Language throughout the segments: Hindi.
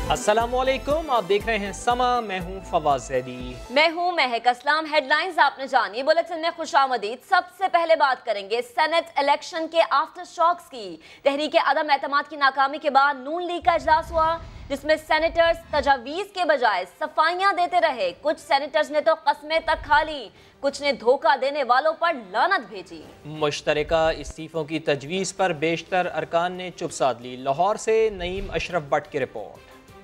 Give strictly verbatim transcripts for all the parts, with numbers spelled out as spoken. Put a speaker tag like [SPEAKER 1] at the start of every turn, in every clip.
[SPEAKER 1] अस्सलामुअलैकुम, आप देख रहे हैं समा। मैं हूं फवाद ज़ैदी।
[SPEAKER 2] मैं हूं महक असलाम। हेडलाइंस आपने जानी, बुलेटिन में खुशामदीद। सबसे पहले बात करेंगे सेनेट इलेक्शन के आफ्टर शॉक्स की। तहरीक अदम एतमाद की नाकामी के बाद नून लीग का इजलास हुआ, जिसमें सेनेटर्स तजावीज़ के बजाय सफाइयां देते रहे। कुछ सेनेटर्स ने तो कस्में तक खा ली, कुछ ने धोखा देने वालों पर लानत भेजी।
[SPEAKER 1] मुश्तरका इस्तीफों की तजवीज़ पर बेशतर अरकान ने चुप साध ली। लाहौर से नईम अशरफ भट्ट की रिपोर्ट।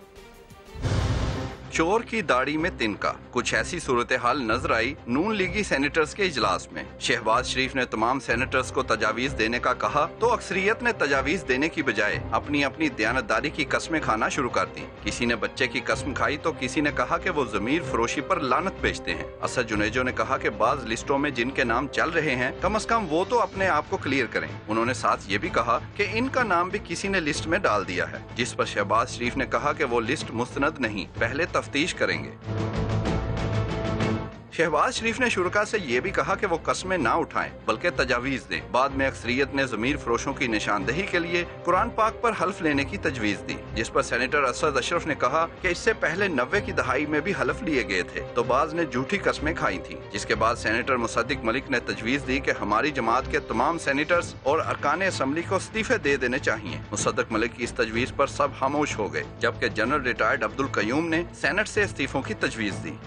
[SPEAKER 3] चोर की दाढ़ी में तिनका, कुछ ऐसी सूरत हाल नजर आई नून लीगी सेनेटर्स के इजलास में। शहबाज शरीफ ने तमाम सेनेटर्स को तजावीज देने का कहा तो अक्सरियत ने तजावीज देने की बजाय अपनी अपनी दयानतदारी की कस्में खाना शुरू कर दी। किसी ने बच्चे की कसम खाई तो किसी ने कहा कि वो जमीर फरोशी पर लानत बेचते हैं। असद जुनेजो ने कहा कि बाज लिस्टों में जिनके नाम चल रहे हैं कम अज कम वो तो अपने आप को क्लियर करें। उन्होंने साथ ये भी कहा कि इनका नाम भी किसी ने लिस्ट में डाल दिया है, जिस पर शहबाज शरीफ ने कहा कि वो लिस्ट मुस्तनद नहीं, पहले तफ्तीश करेंगे। शहबाज शरीफ ने शुरका से ये भी कहा कि वो कस्में ना उठाएं बल्कि तजावीज दें। बाद में अक्सरियत ने ज़मीर फरोशों की निशानदेही के लिए कुरान पाक पर हल्फ लेने की तजवीज दी, जिस पर सेनेटर असद अशरफ ने कहा कि इससे पहले नब्बे की दहाई में भी हल्फ लिए गए थे तो बाज ने झूठी कस्में खाई थी। जिसके बाद सेनेटर मुसद्दिक मलिक ने तजवीज दी कि हमारी जमात के तमाम सेनेटर्स और अरकान असम्बली को इस्तीफे दे देने चाहिए। मुसद्दिक मलिक की इस तजवीज पर सब खामोश हो गए, जबकि जनरल रिटायर्ड अब्दुल कयूम ने सेनेट से इस्तीफों की तजवीज दी।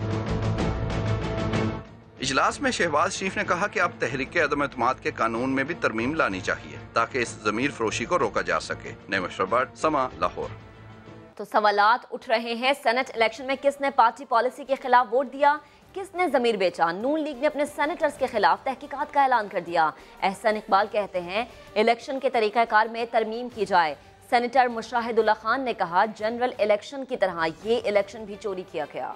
[SPEAKER 3] इजलास में शहबाज शरीफ ने कहा कि अब तहरीक अदम एतमाद के कानून में भी तरमीम लानी चाहिए ताकि इस जमीर फरोशी को रोका जा सके। नईम अशरफ भट्ट, समा, लाहौर।
[SPEAKER 2] तो सवालात उठ रहे हैं, सेनेट इलेक्शन में किसने पार्टी पॉलिसी के खिलाफ वोट दिया, किसने जमीर बेचा। नून लीग ने अपने सेनेटर्स के खिलाफ तहकीकात का ऐलान कर दिया। एहसन इकबाल कहते हैं इलेक्शन के तरीक़ाकार में तरमीम की जाए। सेनेटर मुशाहिदुल्लाह खान ने कहा जनरल इलेक्शन की तरह ये इलेक्शन भी चोरी किया गया।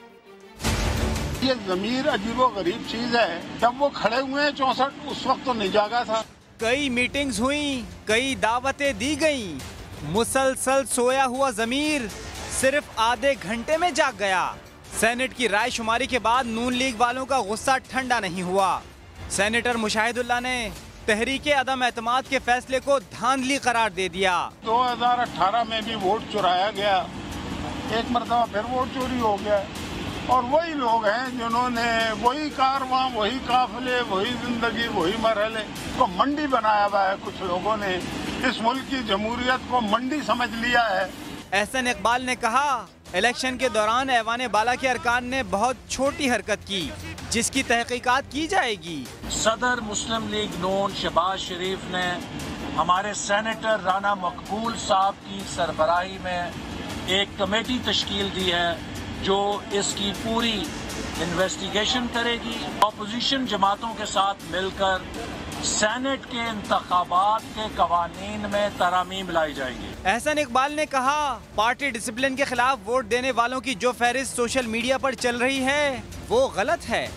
[SPEAKER 4] ये जमीर अजीबो गरीब चीज है। जब वो खड़े हुए हैं चौसठ, उस वक्त तो नहीं जागा था।
[SPEAKER 5] कई मीटिंग्स हुई, कई दावतें दी गईं, मुसलसल सोया हुआ जमीर सिर्फ आधे घंटे में जाग गया। सेनेट की राय शुमारी के बाद नून लीग वालों का गुस्सा ठंडा नहीं हुआ। सेनेटर मुशाहिदुल्लाह ने तहरीक अदम एतमाद के फैसले को धांधली करार दे दिया।
[SPEAKER 4] दो हजार अठारह में भी वोट चुराया गया, एक मरतबा फिर वोट चोरी हो गया, और वही लोग हैं जिन्होंने वही कारवां, वही काफिले, वही जिंदगी, वही मरहले को मंडी बनाया हुआ है। कुछ लोगों ने इस मुल्क की जमहूरियत को मंडी समझ लिया है।
[SPEAKER 5] एहसन इकबाल ने कहा इलेक्शन के दौरान ऐवान बाला के अरकान ने बहुत छोटी हरकत की, जिसकी तहकीकात की जाएगी।
[SPEAKER 6] सदर मुस्लिम लीग नून शहबाज शरीफ ने हमारे सेनेटर राना मकबूल साहब की सरबराही में एक कमेटी तश्कील दी है जो इसकी पूरी इन्वेस्टिगेशन करेगी। अपोजिशन जमातों के साथ मिलकर सेनेट के इंतखाबात के कवानीन में तरामीम लाई जाएगी।
[SPEAKER 5] एहसन इकबाल ने कहा पार्टी डिसिप्लिन के खिलाफ वोट देने वालों की जो फहरिस्त सोशल मीडिया पर चल रही है वो गलत है।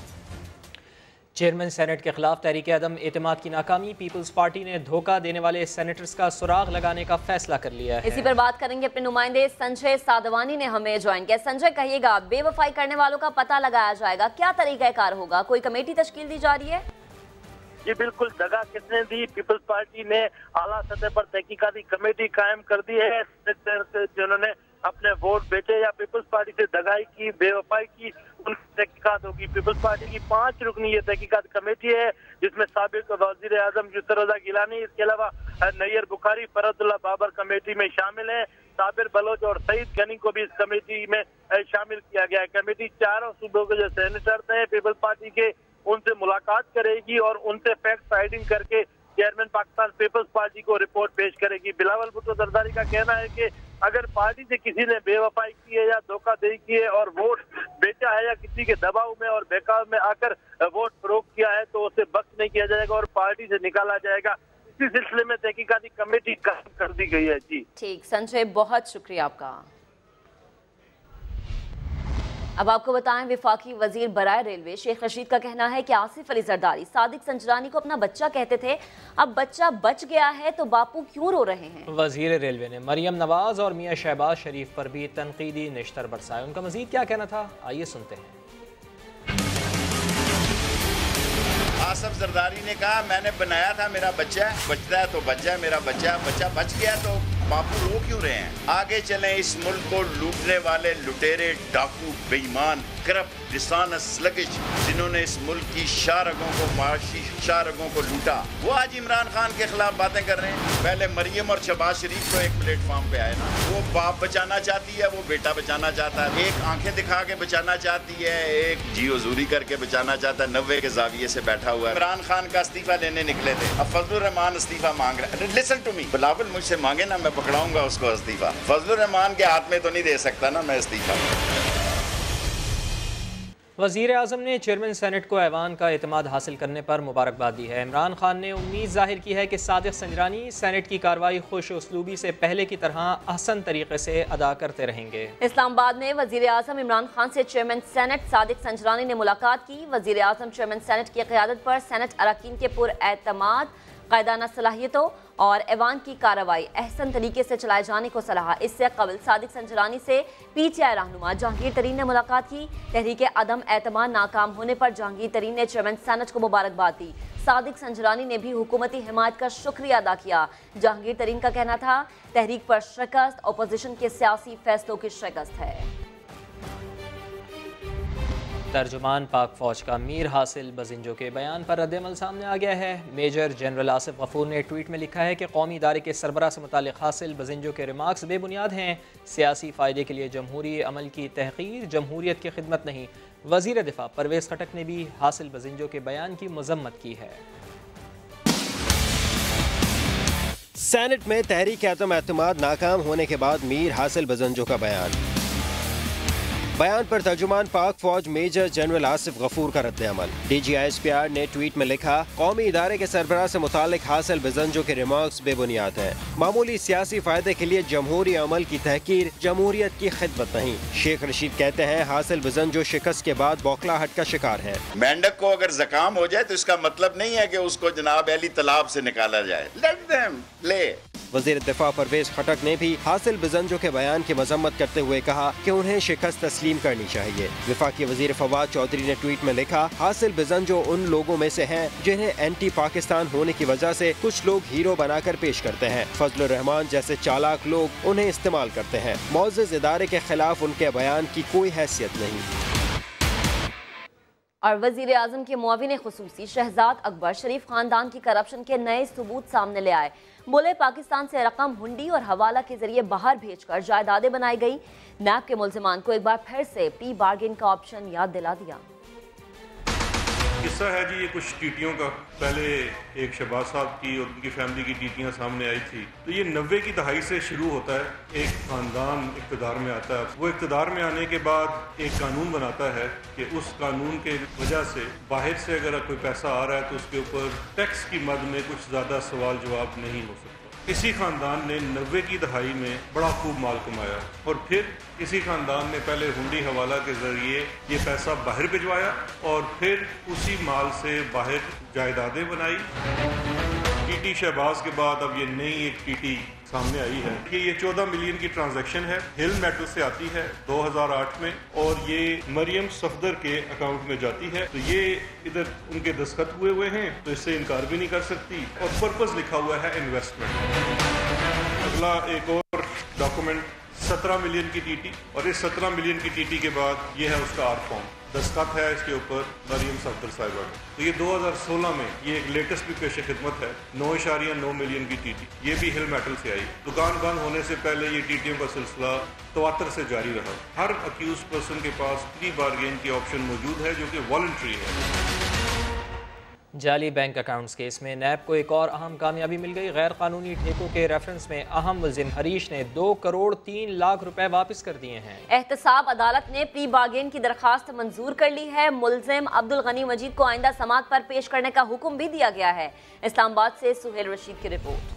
[SPEAKER 1] चेयरमैन सेनेट के खिलाफ तहरीक अदम एतमाद की नाकामी। पीपल्स पार्टी ने धोखा देने वाले सेनेटर्स का सुराग लगाने का फैसला कर लिया है।
[SPEAKER 2] इसी पर बात करेंगे, अपने नुमाइंदे संजय साधवानी ने हमें ज्वाइन किया। संजय, कहिएगा, बेवफाई करने वालों का पता लगाया जाएगा, क्या तरीकाकार होगा? कोई कमेटी तश्कील दी जा रही है?
[SPEAKER 7] जी बिल्कुल, दगा किसने दी? पीपल्स पार्टी ने आला सतह पर तहकीकाती कमेटी कायम कर दी है। जिन्होंने अपने वोट बेचे या पीपल्स पार्टी से दगाई की, बेवफाई की, उनकी तहकीकात होगी। पीपल्स पार्टी की पांच रुकनी ये तहकीकात कमेटी है, जिसमें साबिक वजीर आजम यूसुफ रजा गिलानी, इसके अलावा नैयर बुखारी, फरदुल्ला बाबर कमेटी में शामिल है। साबिर बलोच और सईद गनी को भी इस कमेटी में शामिल किया गया है। कमेटी चारों सूबों के जो सेनेटर्स हैं पीपल्स पार्टी के, उनसे मुलाकात करेगी और उनसे फैक्ट फाइंडिंग करके चेयरमैन पाकिस्तान पीपल्स पार्टी को रिपोर्ट पेश करेगी। बिलावल भुट्टो जरदारी का कहना है कि अगर पार्टी से किसी ने बेवफाई की है या धोखाधड़ी की है और वोट बेचा है या किसी के दबाव में और बेकाव में आकर वोट फरोख्त किया है तो उसे बख्श नहीं किया जाएगा और पार्टी से निकाला जाएगा। इसी सिलसिले में तहकीकाती कमेटी कायम कर दी गई है। जी
[SPEAKER 2] ठीक, संजय, बहुत शुक्रिया आपका। अब आपको बताएं, विफाकी वजीर बराए रेलवे शेख रशीद का कहना है कि आसिफ अली जरदारी सादिक संजरानी को अपना बच्चा कहते थे, अब बच्चा बच गया है तो बापू क्यों रो रहे हैं? वजीर रेलवे ने मरियम नवाज और मियां शहबाज शरीफ पर भी तनकीदी निश्तर बरसाए। उनका मजीद क्या कहना था, आइए सुनते हैं।
[SPEAKER 8] आसिफ जरदारी ने कहा मैंने बनाया था, मेरा बच्चा बचता है तो बच जाए, मेरा बच्चा बच्चा बच गया तो बापू रो क्यों रहे हैं? आगे चलें, इस मुल्क को लूटने वाले लुटेरे, डाकू, बेईमान, करप्ट, डिसऑनेस्ट, स्लगिश, जिन्होंने इस मुल्क की शाहरगों को, माशी शाहरगों को लूटा, वो आज इमरान खान के खिलाफ बातें कर रहे हैं। पहले मरियम और शहबाज शरीफ तो एक प्लेटफॉर्म पे आए ना, वो बाप बचाना चाहती है, वो बेटा बचाना चाहता है, एक आंखें दिखा के बचाना चाहती है, एक जी हुजूरी करके बचाना चाहता है, नब्बे के जाविये से बैठा हुआ है। इमरान खान का इस्तीफा लेने निकले थे, अब फजलुर रहमान इस्तीफा मांग रहे हैं। लिसन टू मी, बिलावल मुझसे मांगे ना, मैं पकड़ाऊंगा उसको इस्तीफा। फजलुर रहमान के हाथ में तो नहीं दे सकता ना मैं इस्तीफा।
[SPEAKER 1] वज़ीर आज़म ने चेयरमैन सेनेट को ऐवान का एतमाद हासिल करने पर मुबारकबाद दी है। इमरान खान ने उम्मीद जाहिर की है कि सादिक संजरानी सेनेट की कार्रवाई खुश उसलूबी से पहले की तरह अहसन तरीके से अदा करते रहेंगे।
[SPEAKER 2] इस्लामाबाद में वज़ीर आज़म इमरान खान से चेयरमैन सेनेट सादिक संजरानी ने मुलाकात की। वज़ीर आज़म चेयरमैन सेनेट की क़यादत पर सेनेट अरकान के पुरएतमाद, कायदाना सलाहियतों और ऐवान की कार्रवाई अहसन तरीके से चलाए जाने को सलाह। इससे कबल सादिक संजरानी से पी टी आई रहनुमा जहांगीर तरीन ने मुलाकात की। तहरीक अदम एतमाद नाकाम होने पर जहांगीर तरीन ने चेयरमैन सेनेट को मुबारकबाद दी। सादिक संजरानी ने भी हुकूमती हिमायत का शुक्रिया अदा किया। जहांगीर तरीन का कहना था, तहरीक पर शिकस्त अपोजिशन के सियासी फैसलों की शिकस्त है।
[SPEAKER 1] तर्जुमान पाक फौज का मीर हासिल बजिंजो के बयान पर रद्दअमल सामने आ गया है। मेजर जनरल आसिफ गफूर ने ट्वीट में लिखा है कि कौमी इदारे के सरबराह से मुताल्लिक़ हासिल बजिंजो के रिमार्क्स बेबुनियाद हैं। सियासी फ़ायदे के लिए जमहूरी अमल की तहक़ीर, जमहूरियत की खिदमत नहीं। वज़ीर दिफा परवेज़ खटक ने भी हासिल बजिंजो के बयान की मज़म्मत की है।
[SPEAKER 9] सेनेट में तहरीक अदम एतमाद नाकाम होने के बाद मीर हासिल बजिंजो का बयान बयान पर तर्जुमान पाक फौज मेजर जनरल आसिफ गफूर का रद्द-ए-अमल। D G I S P R ने ट्वीट में लिखा, कौमी इदारे के सरबराह से मुताल्लिक हासिल बजिंजो के रिमार्क्स बेबुनियाद हैं। मामूली सियासी फायदे के लिए जमहूरी अमल की तहकीर, जमहूरियत की खिदमत नहीं। शेख रशीद कहते हैं, हासिल बजिंजो शिकस्त के बाद बौखलाहट का शिकार है।
[SPEAKER 8] मेंढक को अगर जकाम हो जाए तो इसका मतलब नहीं है कि उसको जनाब अली तालाब से निकाला जाए। लेट देम ले।
[SPEAKER 9] वज़ीर दिफा परवेज़ खटक ने भी हासिल बजिंजो के बयान की मजम्मत करते हुए कहा कि उन्हें शिकस्त तस्लीम करनी चाहिए। वफाकी वज़ीर फवाद चौधरी ने ट्वीट में लिखा, हासिल बजिंजो उन लोगों में से हैं जिन्हें एंटी पाकिस्तान होने की वजह से कुछ लोग हीरो बनाकर पेश करते हैं। फजलुर रहमान जैसे चालाक लोग उन्हें इस्तेमाल करते हैं। मौजूद इदारे के खिलाफ उनके बयान की कोई हैसियत नहीं।
[SPEAKER 2] और वज़ीर आज़म के मुआविन खुसूसी शहजाद अकबर शरीफ खानदान की करप्शन के नए सबूत सामने ले आए। बोले, पाकिस्तान से रकम हुंडी और हवाला के जरिए बाहर भेजकर जायदादें बनाई गई। नैब के मुल्जिमान को एक बार फिर से प्री बार्गेन का ऑप्शन याद दिला दिया।
[SPEAKER 10] किस्सा है जी, ये कुछ टीटियों का। पहले एक शहबाज साहब की और उनकी फैमिली की टीटियां सामने आई थी। तो ये नब्बे की दहाई से शुरू होता है। एक खानदान इक़्तिदार में आता है, वो इक़्तिदार में आने के बाद एक कानून बनाता है कि उस कानून के वजह से बाहर से अगर कोई पैसा आ रहा है तो उसके ऊपर टैक्स की मद में कुछ ज़्यादा सवाल जवाब नहीं हो सकता। इसी खानदान ने नब्बे की दहाई में बड़ा खूब माल कमाया और फिर इसी खानदान ने पहले हुंडी हवाला के जरिए ये पैसा बाहर भिजवाया और फिर उसी माल से बाहर जायदादें बनाई। टीटी शहबाज के बाद अब ये नई एक टीटी सामने आई है कि ये चौदह मिलियन की ट्रांजैक्शन है, हिल मेटल से आती है दो हज़ार आठ में और ये मरियम सफदर के अकाउंट में जाती है। तो ये इधर उनके दस्तखत हुए हुए हैं तो इससे इनकार भी नहीं कर सकती और पर्पस लिखा हुआ है इन्वेस्टमेंट। अगला एक और डॉक्यूमेंट सत्रह मिलियन की टीटी और इस सत्रह मिलियन की टीटी के बाद ये है उसका आर फॉर्म, दस्तखत है इसके ऊपर मरियम सफदर साहिबा। तो ये दो हज़ार सोलह में ये एक लेटेस्ट भी पेश खिदमत है, नौ इशारिया नौ मिलियन की टीटी, ये भी हिल मेटल से आई। दुकान बंद होने से पहले ये टीटियों का सिलसिला तवातर से जारी रहा। हर अक्यूज पर्सन के पास प्री बार्गेन की ऑप्शन मौजूद है जो कि वॉलंटरी है।
[SPEAKER 1] जाली बैंक अकाउंट्स केस में नैब को एक और अहम कामयाबी मिल गई। गैर कानूनी ठेकों के रेफरेंस में अहम मुल्जिम हरीश ने दो करोड़ तीन लाख रुपए वापस कर दिए हैं।
[SPEAKER 2] एहतसाब अदालत ने प्री बार्गेन की दरखास्त मंजूर कर ली है। मुल्जिम अब्दुल गनी मजीद को आइंदा समाअत पर पेश करने का हुक्म भी दिया गया है। इस्लामाबाद से सुहेल रशीद की रिपोर्ट।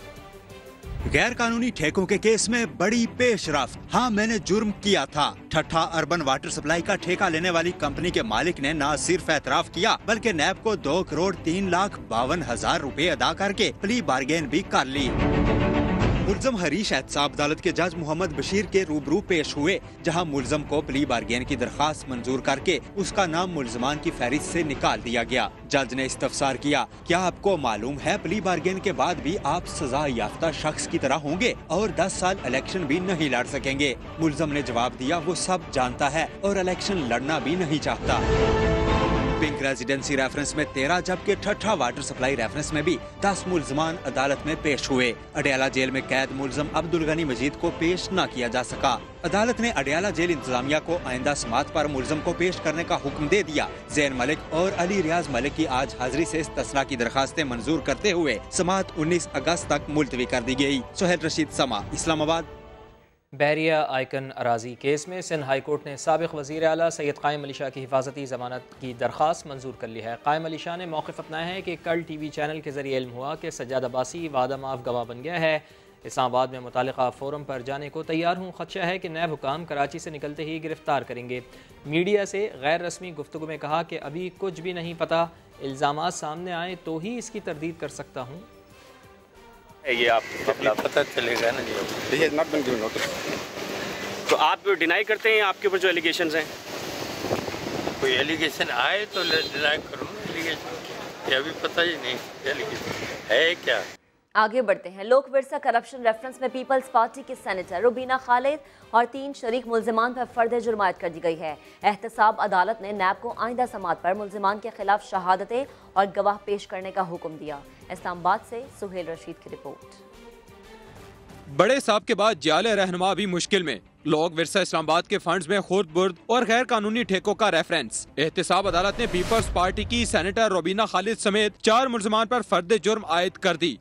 [SPEAKER 11] गैर कानूनी ठेकों के केस में बड़ी पेशरफ्त। हाँ, मैंने जुर्म किया था। ठट्ठा अर्बन वाटर सप्लाई का ठेका लेने वाली कंपनी के मालिक ने न सिर्फ एतराफ किया बल्कि नैब को दो करोड़ तीन लाख बावन हजार रुपए अदा करके प्ली बार्गेन भी कर ली। मुलजम हरीश एहतसाब अदालत के जज मोहम्मद बशीर के रूबरू पेश हुए, जहां मुलजम को प्ली बार्गेन की दरखास्त मंजूर करके उसका नाम मुलजमान की फहरिस्त से निकाल दिया गया। जज ने इस्तफसार किया, क्या आपको मालूम है प्ली बार्गेन के बाद भी आप सजा याफ्ता शख्स की तरह होंगे और दस साल इलेक्शन भी नहीं लड़ सकेंगे। मुलजम ने जवाब दिया, वो सब जानता है और इलेक्शन लड़ना भी नहीं चाहता। पिंक रेजिडेंसी रेफरेंस में तेरह जबकि ठट्ठा वाटर सप्लाई रेफरेंस में भी दस मुलजमान अदालत में पेश हुए। अडयाला जेल में कैद मुलजम अब्दुल गनी मजीद को पेश न किया जा सका। अदालत ने अडयाला जेल इंतजामिया को आइंदा समात पर मुलजम को पेश करने का हुक्म दे दिया। जैन मलिक और अली रियाज मलिक की आज हाजिरी से इस्तिस्ना की दरखास्तें मंजूर करते हुए समात उन्नीस अगस्त तक मुलतवी कर दी गयी। सोहेल रशीद, समा, इस्लामाबाद।
[SPEAKER 1] बहरिया आइकन अराजी केस में सिंध हाई कोर्ट ने साबिक वज़ीर आला सैयद कायम अली शाह की हिफाजती ज़मानत की दरख्वास्त मंजूर कर ली है। कायम अली शाह ने मौक़िफ़ अपनाया है कि कल टी वी चैनल के ज़रिए इल्म हुआ कि सज्जाद अब्बासी वादा माफ गवाह बन गया है। इस्लामाबाद में मुतालिका फोरम पर जाने को तैयार हूँ। खदशा है कि नैब हुकाम कराची से निकलते ही गिरफ्तार करेंगे। मीडिया से गैर रस्मी गुफ्तगू में कहा कि अभी कुछ भी नहीं पता, इल्ज़ामात सामने आए तो ही इसकी तरदीद कर सकता हूँ।
[SPEAKER 12] ये आपको पता चलेगा ना जी। तो आप डिनाई करते हैं आपके ऊपर जो एलिगेशंस हैं?
[SPEAKER 13] कोई एलिगेशन आए तो डिनाई करूँ, एलिगेशन ये अभी पता ही नहीं एलिगेशन है क्या।
[SPEAKER 2] आगे बढ़ते हैं। लोक विरसा करप्शन रेफरेंस में पीपल्स पार्टी के सेनेटर रुबीना खालिद और तीन शरीक मुलजमान पर फर्द जुर्मायत कर दी गई है। एहतसाब अदालत ने नैब को आइंदा समात पर मुलजमान के खिलाफ शहादतें और गवाह पेश करने का हुक्म दिया। इस्लामाबाद से सुहेल रशीद की रिपोर्ट।
[SPEAKER 14] बड़े साहब के बाद जाले रहनुमा भी मुश्किल में। लोक विरसा इस्लामाबाद के फंड्स में खुर्द बुर्द और गैर कानूनी ठेकों का रेफरेंस। एहतसाब अदालत ने पीपल्स पार्टी की सेनेटर रुबीना खालिद समेत चार मुलजमान पर फर्द जुर्म आयद कर दी।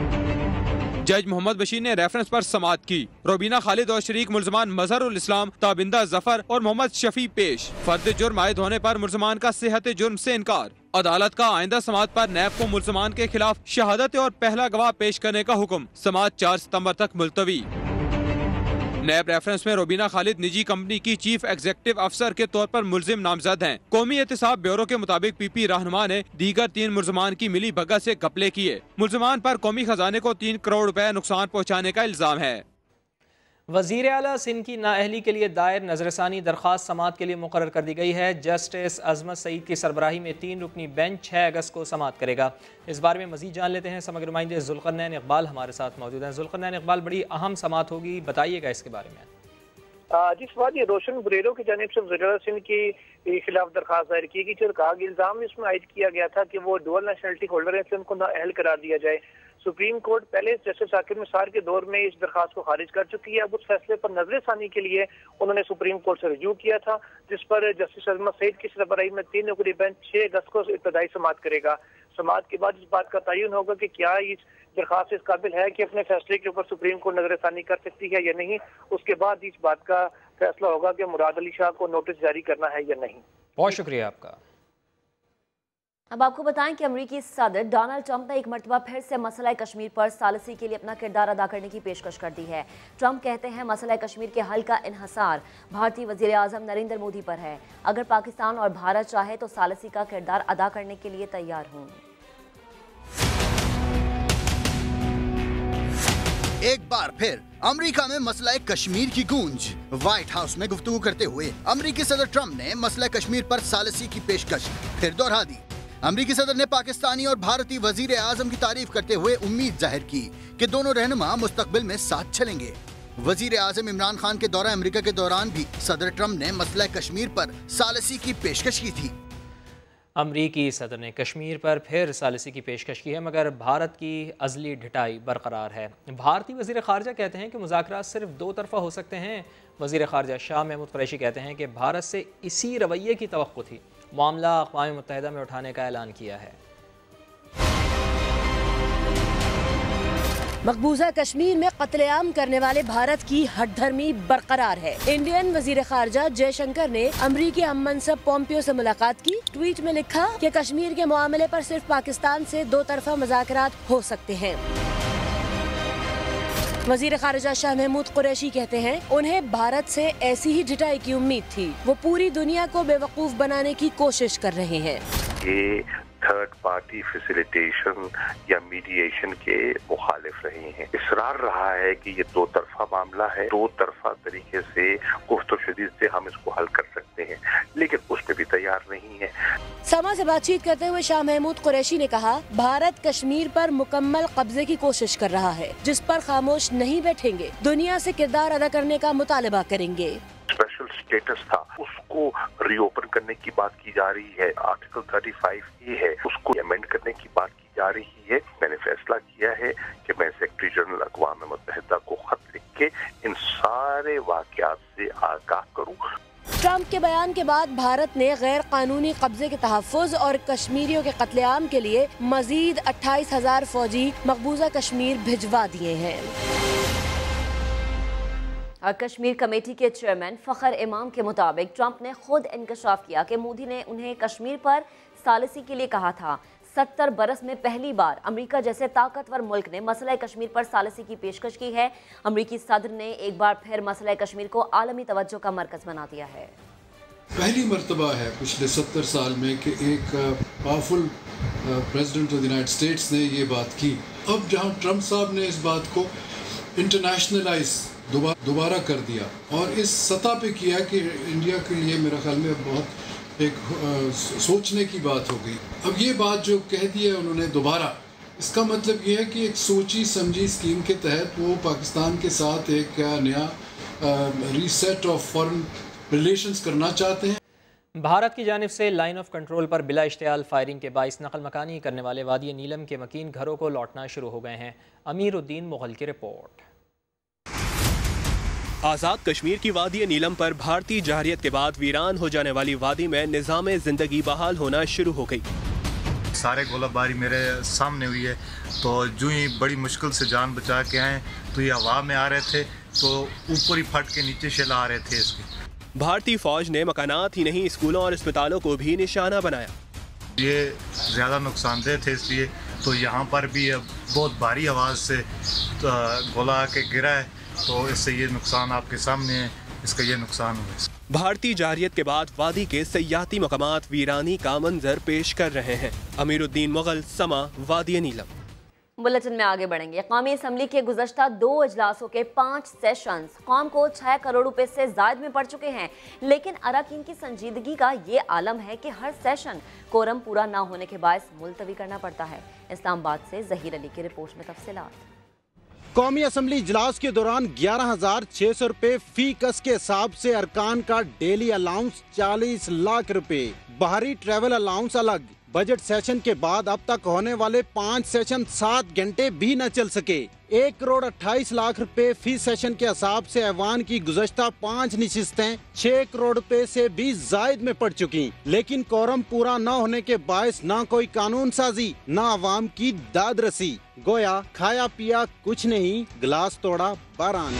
[SPEAKER 14] जज मोहम्मद बशीर ने रेफरेंस पर समात की। रुबीना खालिद और शरीक मुलजमान मजहरुल इस्लाम, ताबिंदा जफर और मोहम्मद शफी पेश। फर्द जुर्म आयद होने पर मुलजमान का सेहत जुर्म से इनकार। अदालत का आइंदा समात पर नैब को मुलजमान के खिलाफ शहादत और पहला गवाह पेश करने का हुक्म। समात चार सितम्बर तक मुलतवी। नैब रेफरेंस में रुबीना खालिद निजी कंपनी की चीफ एग्जीक्यूटिव अफसर के तौर पर मुलजिम नामजद हैं। कौमी एहतसाब ब्यूरो के मुताबिक पीपी रहनुमा ने दीगर तीन मुलजमान की मिली भगत से घपले किए। मुलजमान पर कौमी खजाने को तीन करोड़ रुपए नुकसान पहुँचाने का इल्जाम है।
[SPEAKER 1] वज़ीर आला सिंध की नाअहली के लिए दायर नजरसानी दरख्वास्त समात के लिए मुकर्रर कर दी गई है। जस्टिस अजमत सईद की सरबराही में तीन रुकनी बेंच छः अगस्त को समात करेगा। इस बारे में मजीद जान लेते हैं। समग्र नुमाइंदे जुल्करनैन इकबाल हमारे साथ मौजूद हैं। जुल्करनैन इकबाल, बड़ी अहम समात होगी, बताइएगा इसके बारे में।
[SPEAKER 7] जिस बात ये रोशन बुरेरो की जानिब से वज़ीर आला सिंध के खिलाफ दरखास्त दायर की गई थी और कहा कि इल्जाम इसमें आयद किया गया था कि वो डुअल नेशनलिटी होल्डर है, इसलिए उनको नाअहल करार दिया जाए। सुप्रीम कोर्ट पहले जस्टिस साकिब निसार के दौर में इस दरखास्त को खारिज कर चुकी है। अब उस फैसले पर नजरसानी के लिए उन्होंने सुप्रीम कोर्ट से रिव्यू किया था, जिस पर जस्टिस अजमत सईद की सरबराही में तीन नुकरी बेंच छह अगस्त को इब्तदाई समात करेगा। समात के बाद इस बात का तयन होगा कि क्या इस दरखास्त इस काबिल है कि अपने फैसले के ऊपर सुप्रीम कोर्ट नजरसानी कर सकती है या नहीं। उसके बाद इस बात का फैसला होगा कि मुराद अली शाह को नोटिस जारी करना है या नहीं।
[SPEAKER 1] बहुत शुक्रिया आपका।
[SPEAKER 2] अब आपको बताएं कि अमेरिकी सदर डोनाल्ड ट्रंप ने एक मरतबा फिर से मसला कश्मीर पर सालिसी के लिए अपना किरदार अदा करने की पेशकश कर दी है। ट्रंप कहते हैं मसला कश्मीर के हल का इन्हसार भारतीय वजीर आजम नरेंद्र मोदी पर है। अगर पाकिस्तान और भारत चाहे तो सालिसी का किरदार अदा करने के लिए तैयार हूँ।
[SPEAKER 15] एक बार फिर अमेरिका में मसला कश्मीर की गूंज। व्हाइट हाउस में गुफ्तगू करते हुए अमेरिकी सदर ट्रंप ने मसला कश्मीर पर सालिसी की पेशकश फिर दोहरा दी। अमेरिकी सदर ने पाकिस्तानी और भारतीय वजीर आजम की तारीफ करते हुए उम्मीद जाहिर की कि दोनों रहनुमा मुस्तकबिल में साथ चलेंगे। वजीर आजम इमरान खान के दौरा अमेरिका के दौरान भी सदर ट्रंप ने मसला कश्मीर पर सालिसी की पेशकश की थी।
[SPEAKER 1] अमरीकी सदर ने कश्मीर पर फिर सालिसी की पेशकश की है, मगर भारत की अज़ली ढिटाई बरकरार है। भारतीय वज़ीर ख़ारजा कहते हैं कि मुज़ाकरात सिर्फ दो तरफ़ा हो सकते हैं। वज़ीर ख़ारजा शाह महमूद कुरैशी कहते हैं कि भारत से इसी रवैये की तवक्कुत थी। मामला अक़वाम मुत्तहिदा में उठाने का ऐलान किया है।
[SPEAKER 16] मकबूजा कश्मीर में कत्लेआम करने वाले भारत की हठधर्मी बरकरार है। इंडियन वजीर खारजा जयशंकर ने अमरीकी हम मनसब पोम्पियो से मुलाकात की। ट्वीट में लिखा कि कश्मीर के मामले पर सिर्फ पाकिस्तान से दो तरफा मुज़ाकरात हो सकते हैं। वजीर खारजा शाह महमूद कुरैशी कहते हैं उन्हें भारत से ऐसी ही ढिटाई की उम्मीद थी। वो पूरी दुनिया को बेवकूफ बनाने की कोशिश कर रहे हैं।
[SPEAKER 7] ये
[SPEAKER 17] थर्ड पार्टी फैसिलिटेशन या मीडिएशन के मुखालिफ रहे हैं। इसरार रहा है कि ये दो तरफा मामला है, दो तरफा तरीके से गुफ्त शुदीद से हम इसको हल कर सकते हैं, लेकिन उस पर भी तैयार नहीं है।
[SPEAKER 16] समा से बातचीत करते हुए शाह महमूद कुरैशी ने कहा, भारत कश्मीर पर मुकम्मल कब्जे की कोशिश कर रहा है, जिस पर खामोश नहीं बैठेंगे, दुनिया से किरदार अदा करने का मुतालबा करेंगे।
[SPEAKER 17] स्पेशल स्टेटस था, उसको रीओपन करने की बात की जा रही है। आर्टिकल पैंतीस ए है, उसको अमेंड करने की बात की जा रही है। मैंने फैसला किया है कि मैं सेक्रेटरी जनरल अक़वाम मुत्तहिदा को खत लिख के इन सारे वाक़यात से आगाह करूँ।
[SPEAKER 16] ट्रंप के बयान के बाद भारत ने गैर कानूनी कब्जे के तहफ़्फ़ुज़ और कश्मीरियों के कत्लेआम के लिए मजीद अट्ठाईस हजार फौजी मकबूजा कश्मीर भिजवा दिए हैं।
[SPEAKER 2] कश्मीर कमेटी के चेयरमैन फ़खर इमाम के मुताबिक ट्रंप ने खुद इंकशाफ किया कि मोदी ने उन्हें कश्मीर पर सालिसी के लिए कहा था। सत्तर बरस में पहली बार अमेरिका जैसे ताकतवर मुल्क ने मसला कश्मीर पर सालिसी की पेशकश की है। अमेरिकी सदर ने एक बार फिर मसला कश्मीर को आलमी तवज्जो का मरकज बना दिया है।
[SPEAKER 18] पहली मर्तबा है पिछले सत्तर साल में कि एक powerful president of the United States ने ये बात की। अब जहाँ ट्रंप साहब ने इस बात को इंटरनेशनलाइज दोबारा कर दिया और इस सतह पे किया कि इंडिया के लिए मेरा ख्याल में बहुत एक आ, सोचने की बात हो गई। अब ये बात जो कह दी है उन्होंने दोबारा, इसका मतलब ये है कि एक सोची समझी स्कीम के तहत वो पाकिस्तान के साथ एक क्या नया रीसेट ऑफ फॉरेन रिलेशंस करना चाहते हैं।
[SPEAKER 1] भारत की जानिब से लाइन ऑफ कंट्रोल पर बिला इश्तियाल फायरिंग के बाइस नकल मकानी करने वाले वादी नीलम के मकीन घरों को लौटना शुरू हो गए हैं। अमीरुद्दीन मुगल की रिपोर्ट।
[SPEAKER 19] आज़ाद कश्मीर की वादी नीलम पर भारतीय जारियत के बाद वीरान हो जाने वाली वादी में निज़ाम ज़िंदगी बहाल होना शुरू हो गई।
[SPEAKER 20] सारे गोलाबारी मेरे सामने हुई है, तो जो ही बड़ी मुश्किल से जान बचा के आए तो ये हवा में आ रहे थे तो ऊपर ही फट के नीचे शेला आ रहे थे इसके।
[SPEAKER 19] भारतीय फौज ने मकानात ही नहीं स्कूलों और अस्पतालों को भी निशाना बनाया।
[SPEAKER 20] ये ज़्यादा नुकसानदेह थे, इसलिए तो यहाँ पर भी बहुत भारी आवाज़ से गोला आके गिरा है, तो इससे ये नुकसान आपके सामने है, इसका ये नुकसान हुआ।
[SPEAKER 19] भारतीय जारियत के बाद वादी के सयाती मकामात वीरानी का मंजर पेश कर रहे हैं। अमीरुद्दीन मुगल, समा, वादी नीलम।
[SPEAKER 2] बुलेटिन में आगे बढ़ेंगे। कौमी असम्बली के गुज़श्ता दो इजलासों के पाँच सेशंस कौम को छह करोड़ रुपए से जायद में पड़ चुके हैं, लेकिन अरकान की संजीदगी का ये आलम है कि हर सेशन कोरम पूरा ना होने के बायस मुलतवी करना पड़ता है। इस्लामाबाद से जहीर अली की रिपोर्ट में तफसीलात।
[SPEAKER 21] कौमी असम्बली इजलास के दौरान ग्यारह हजार छह सौ रूपए फी कस के हिसाब से अरकान का डेली अलाउंस चालीस लाख रुपए, बाहरी ट्रैवल अलाउंस अलग। बजट सेशन के बाद अब तक होने वाले पाँच सेशन सात घंटे भी न चल सके। एक करोड़ अट्ठाईस लाख रुपए फी सेशन के हिसाब से ऐवान की गुज़श्ता पाँच नशिस्तें छह करोड़ रुपए से भी जायद में पड़ चुकी, लेकिन कोरम पूरा न होने के बायस न कोई कानून साजी न आवाम की दाद रसी। गोया खाया पिया कुछ नहीं, गिलास तोड़ा बारान।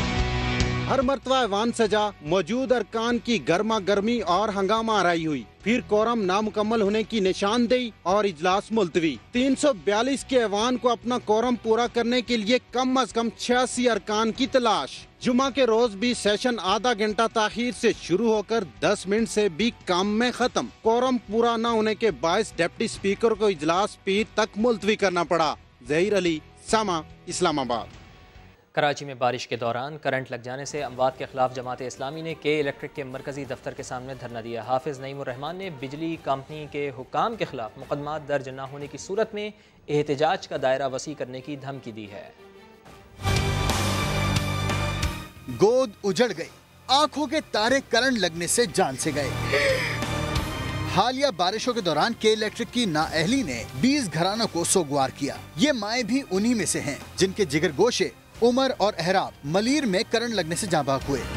[SPEAKER 21] हर मर्तबा ऐवान सजा, मौजूद अरकान की गर्मा गर्मी और हंगामा आराई हुई, फिर कोरम नामुकम्मल होने की निशानदेही और इजलास मुलतवी। तीन सौ बयालीस के ऐवान को अपना कोरम पूरा करने के लिए कम अज कम छियासी अरकान की तलाश। जुमा के रोज भी सेशन आधा घंटा ताखीर से शुरू होकर दस मिनट से भी कम में खत्म। कोरम पूरा न होने के बायस डिप्टी स्पीकर को इजलास पीर तक मुलतवी करना पड़ा। जहीर अली, समा, इस्लामाबाद।
[SPEAKER 1] कराची में बारिश के दौरान करंट लग जाने से अमवात के खिलाफ जमात इस्लामी ने के इलेक्ट्रिक के मरकजी दफ्तर के सामने धरना दिया। हाफिज नईमुर रहमान ने बिजली कंपनी के हुक्काम के खिलाफ मुकदमा दर्ज न होने की सूरत में एहतजाज का दायरा वसी करने की धमकी दी है।
[SPEAKER 15] गोद उजड़ गई, आंखों के तारे करंट लगने से जान से गए। हालिया बारिशों के दौरान के इलेक्ट्रिक की नाअहली ने बीस घरानों को सोगवार किया। ये माएँ भी उन्हीं में से हैं जिनके जिगर गोशे उमर और अहराब मलीर में करंट लगने से जाँ बाग हुए।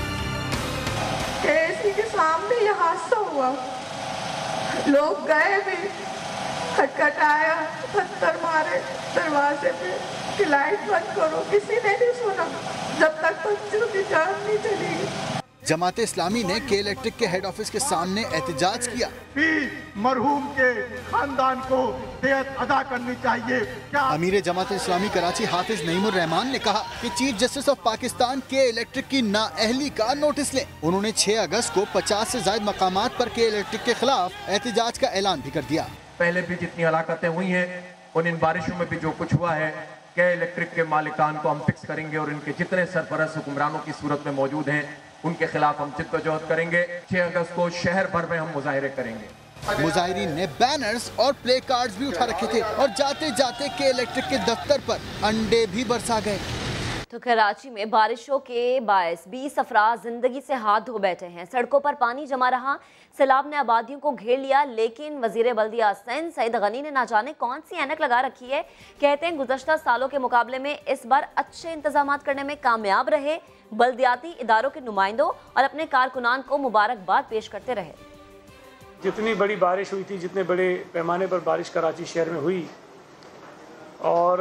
[SPEAKER 22] एसी के सामने ये हादसा हुआ, लोग गए भी, खटखटाया, पत्थर मारे दरवाजे पे कि लाइट बंद करो, किसी ने नहीं सुना जब तक बच्चों की जान नहीं चली।
[SPEAKER 15] जमात इस्लामी ने के इलेक्ट्रिक के हेड ऑफिस के सामने एहतजाज किया।
[SPEAKER 4] मरहूम के खानदान को देयत अदा करनी चाहिए। क्या
[SPEAKER 15] अमीर जमात इस्लामी कराची हाफिज नईमुर रहमान ने कहा कि चीफ जस्टिस ऑफ पाकिस्तान के इलेक्ट्रिक की नाअहली का नोटिस लें। उन्होंने छह अगस्त को पचास से ज्यादा मकामात पर के इलेक्ट्रिक के खिलाफ एहतजाज का ऐलान भी कर दिया।
[SPEAKER 3] पहले भी जितनी हलाकतें हुई हैं उन इन बारिशों में भी जो कुछ हुआ है, के इलेक्ट्रिक के मालिकान को हम फिक्स करेंगे और इनके जितने सरपरस्त हुक्मरानों की सूरत में मौजूद हैं उनके खिलाफ हम जिद्दोजहद करेंगे। छह अगस्त को शहर भर में हम मुजाहिरे करेंगे।
[SPEAKER 15] मुजाहिरीन ने बैनर्स और प्ले कार्ड्स भी उठा रखे थे और जाते जाते के इलेक्ट्रिक के दफ्तर पर अंडे भी बरसा गए।
[SPEAKER 2] तो कराची में बारिशों के बायस बीस अफराद जिंदगी से हाथ धो बैठे हैं। सड़कों पर पानी जमा रहा, सैलाब ने आबादियों को घेर लिया, लेकिन वजीर बल्दिया सिंध सईद गनी ने ना जाने कौन सी ऐनक लगा रखी है। कहते हैं गुज़श्ता सालों के मुकाबले में इस बार अच्छे इंतजाम करने में कामयाब रहे। बल्दियाती इदारों के नुमाइंदों और अपने कारकुनान को मुबारकबाद पेश करते रहे।
[SPEAKER 6] जितनी बड़ी बारिश हुई थी, जितने बड़े पैमाने पर बारिश कराची शहर में हुई और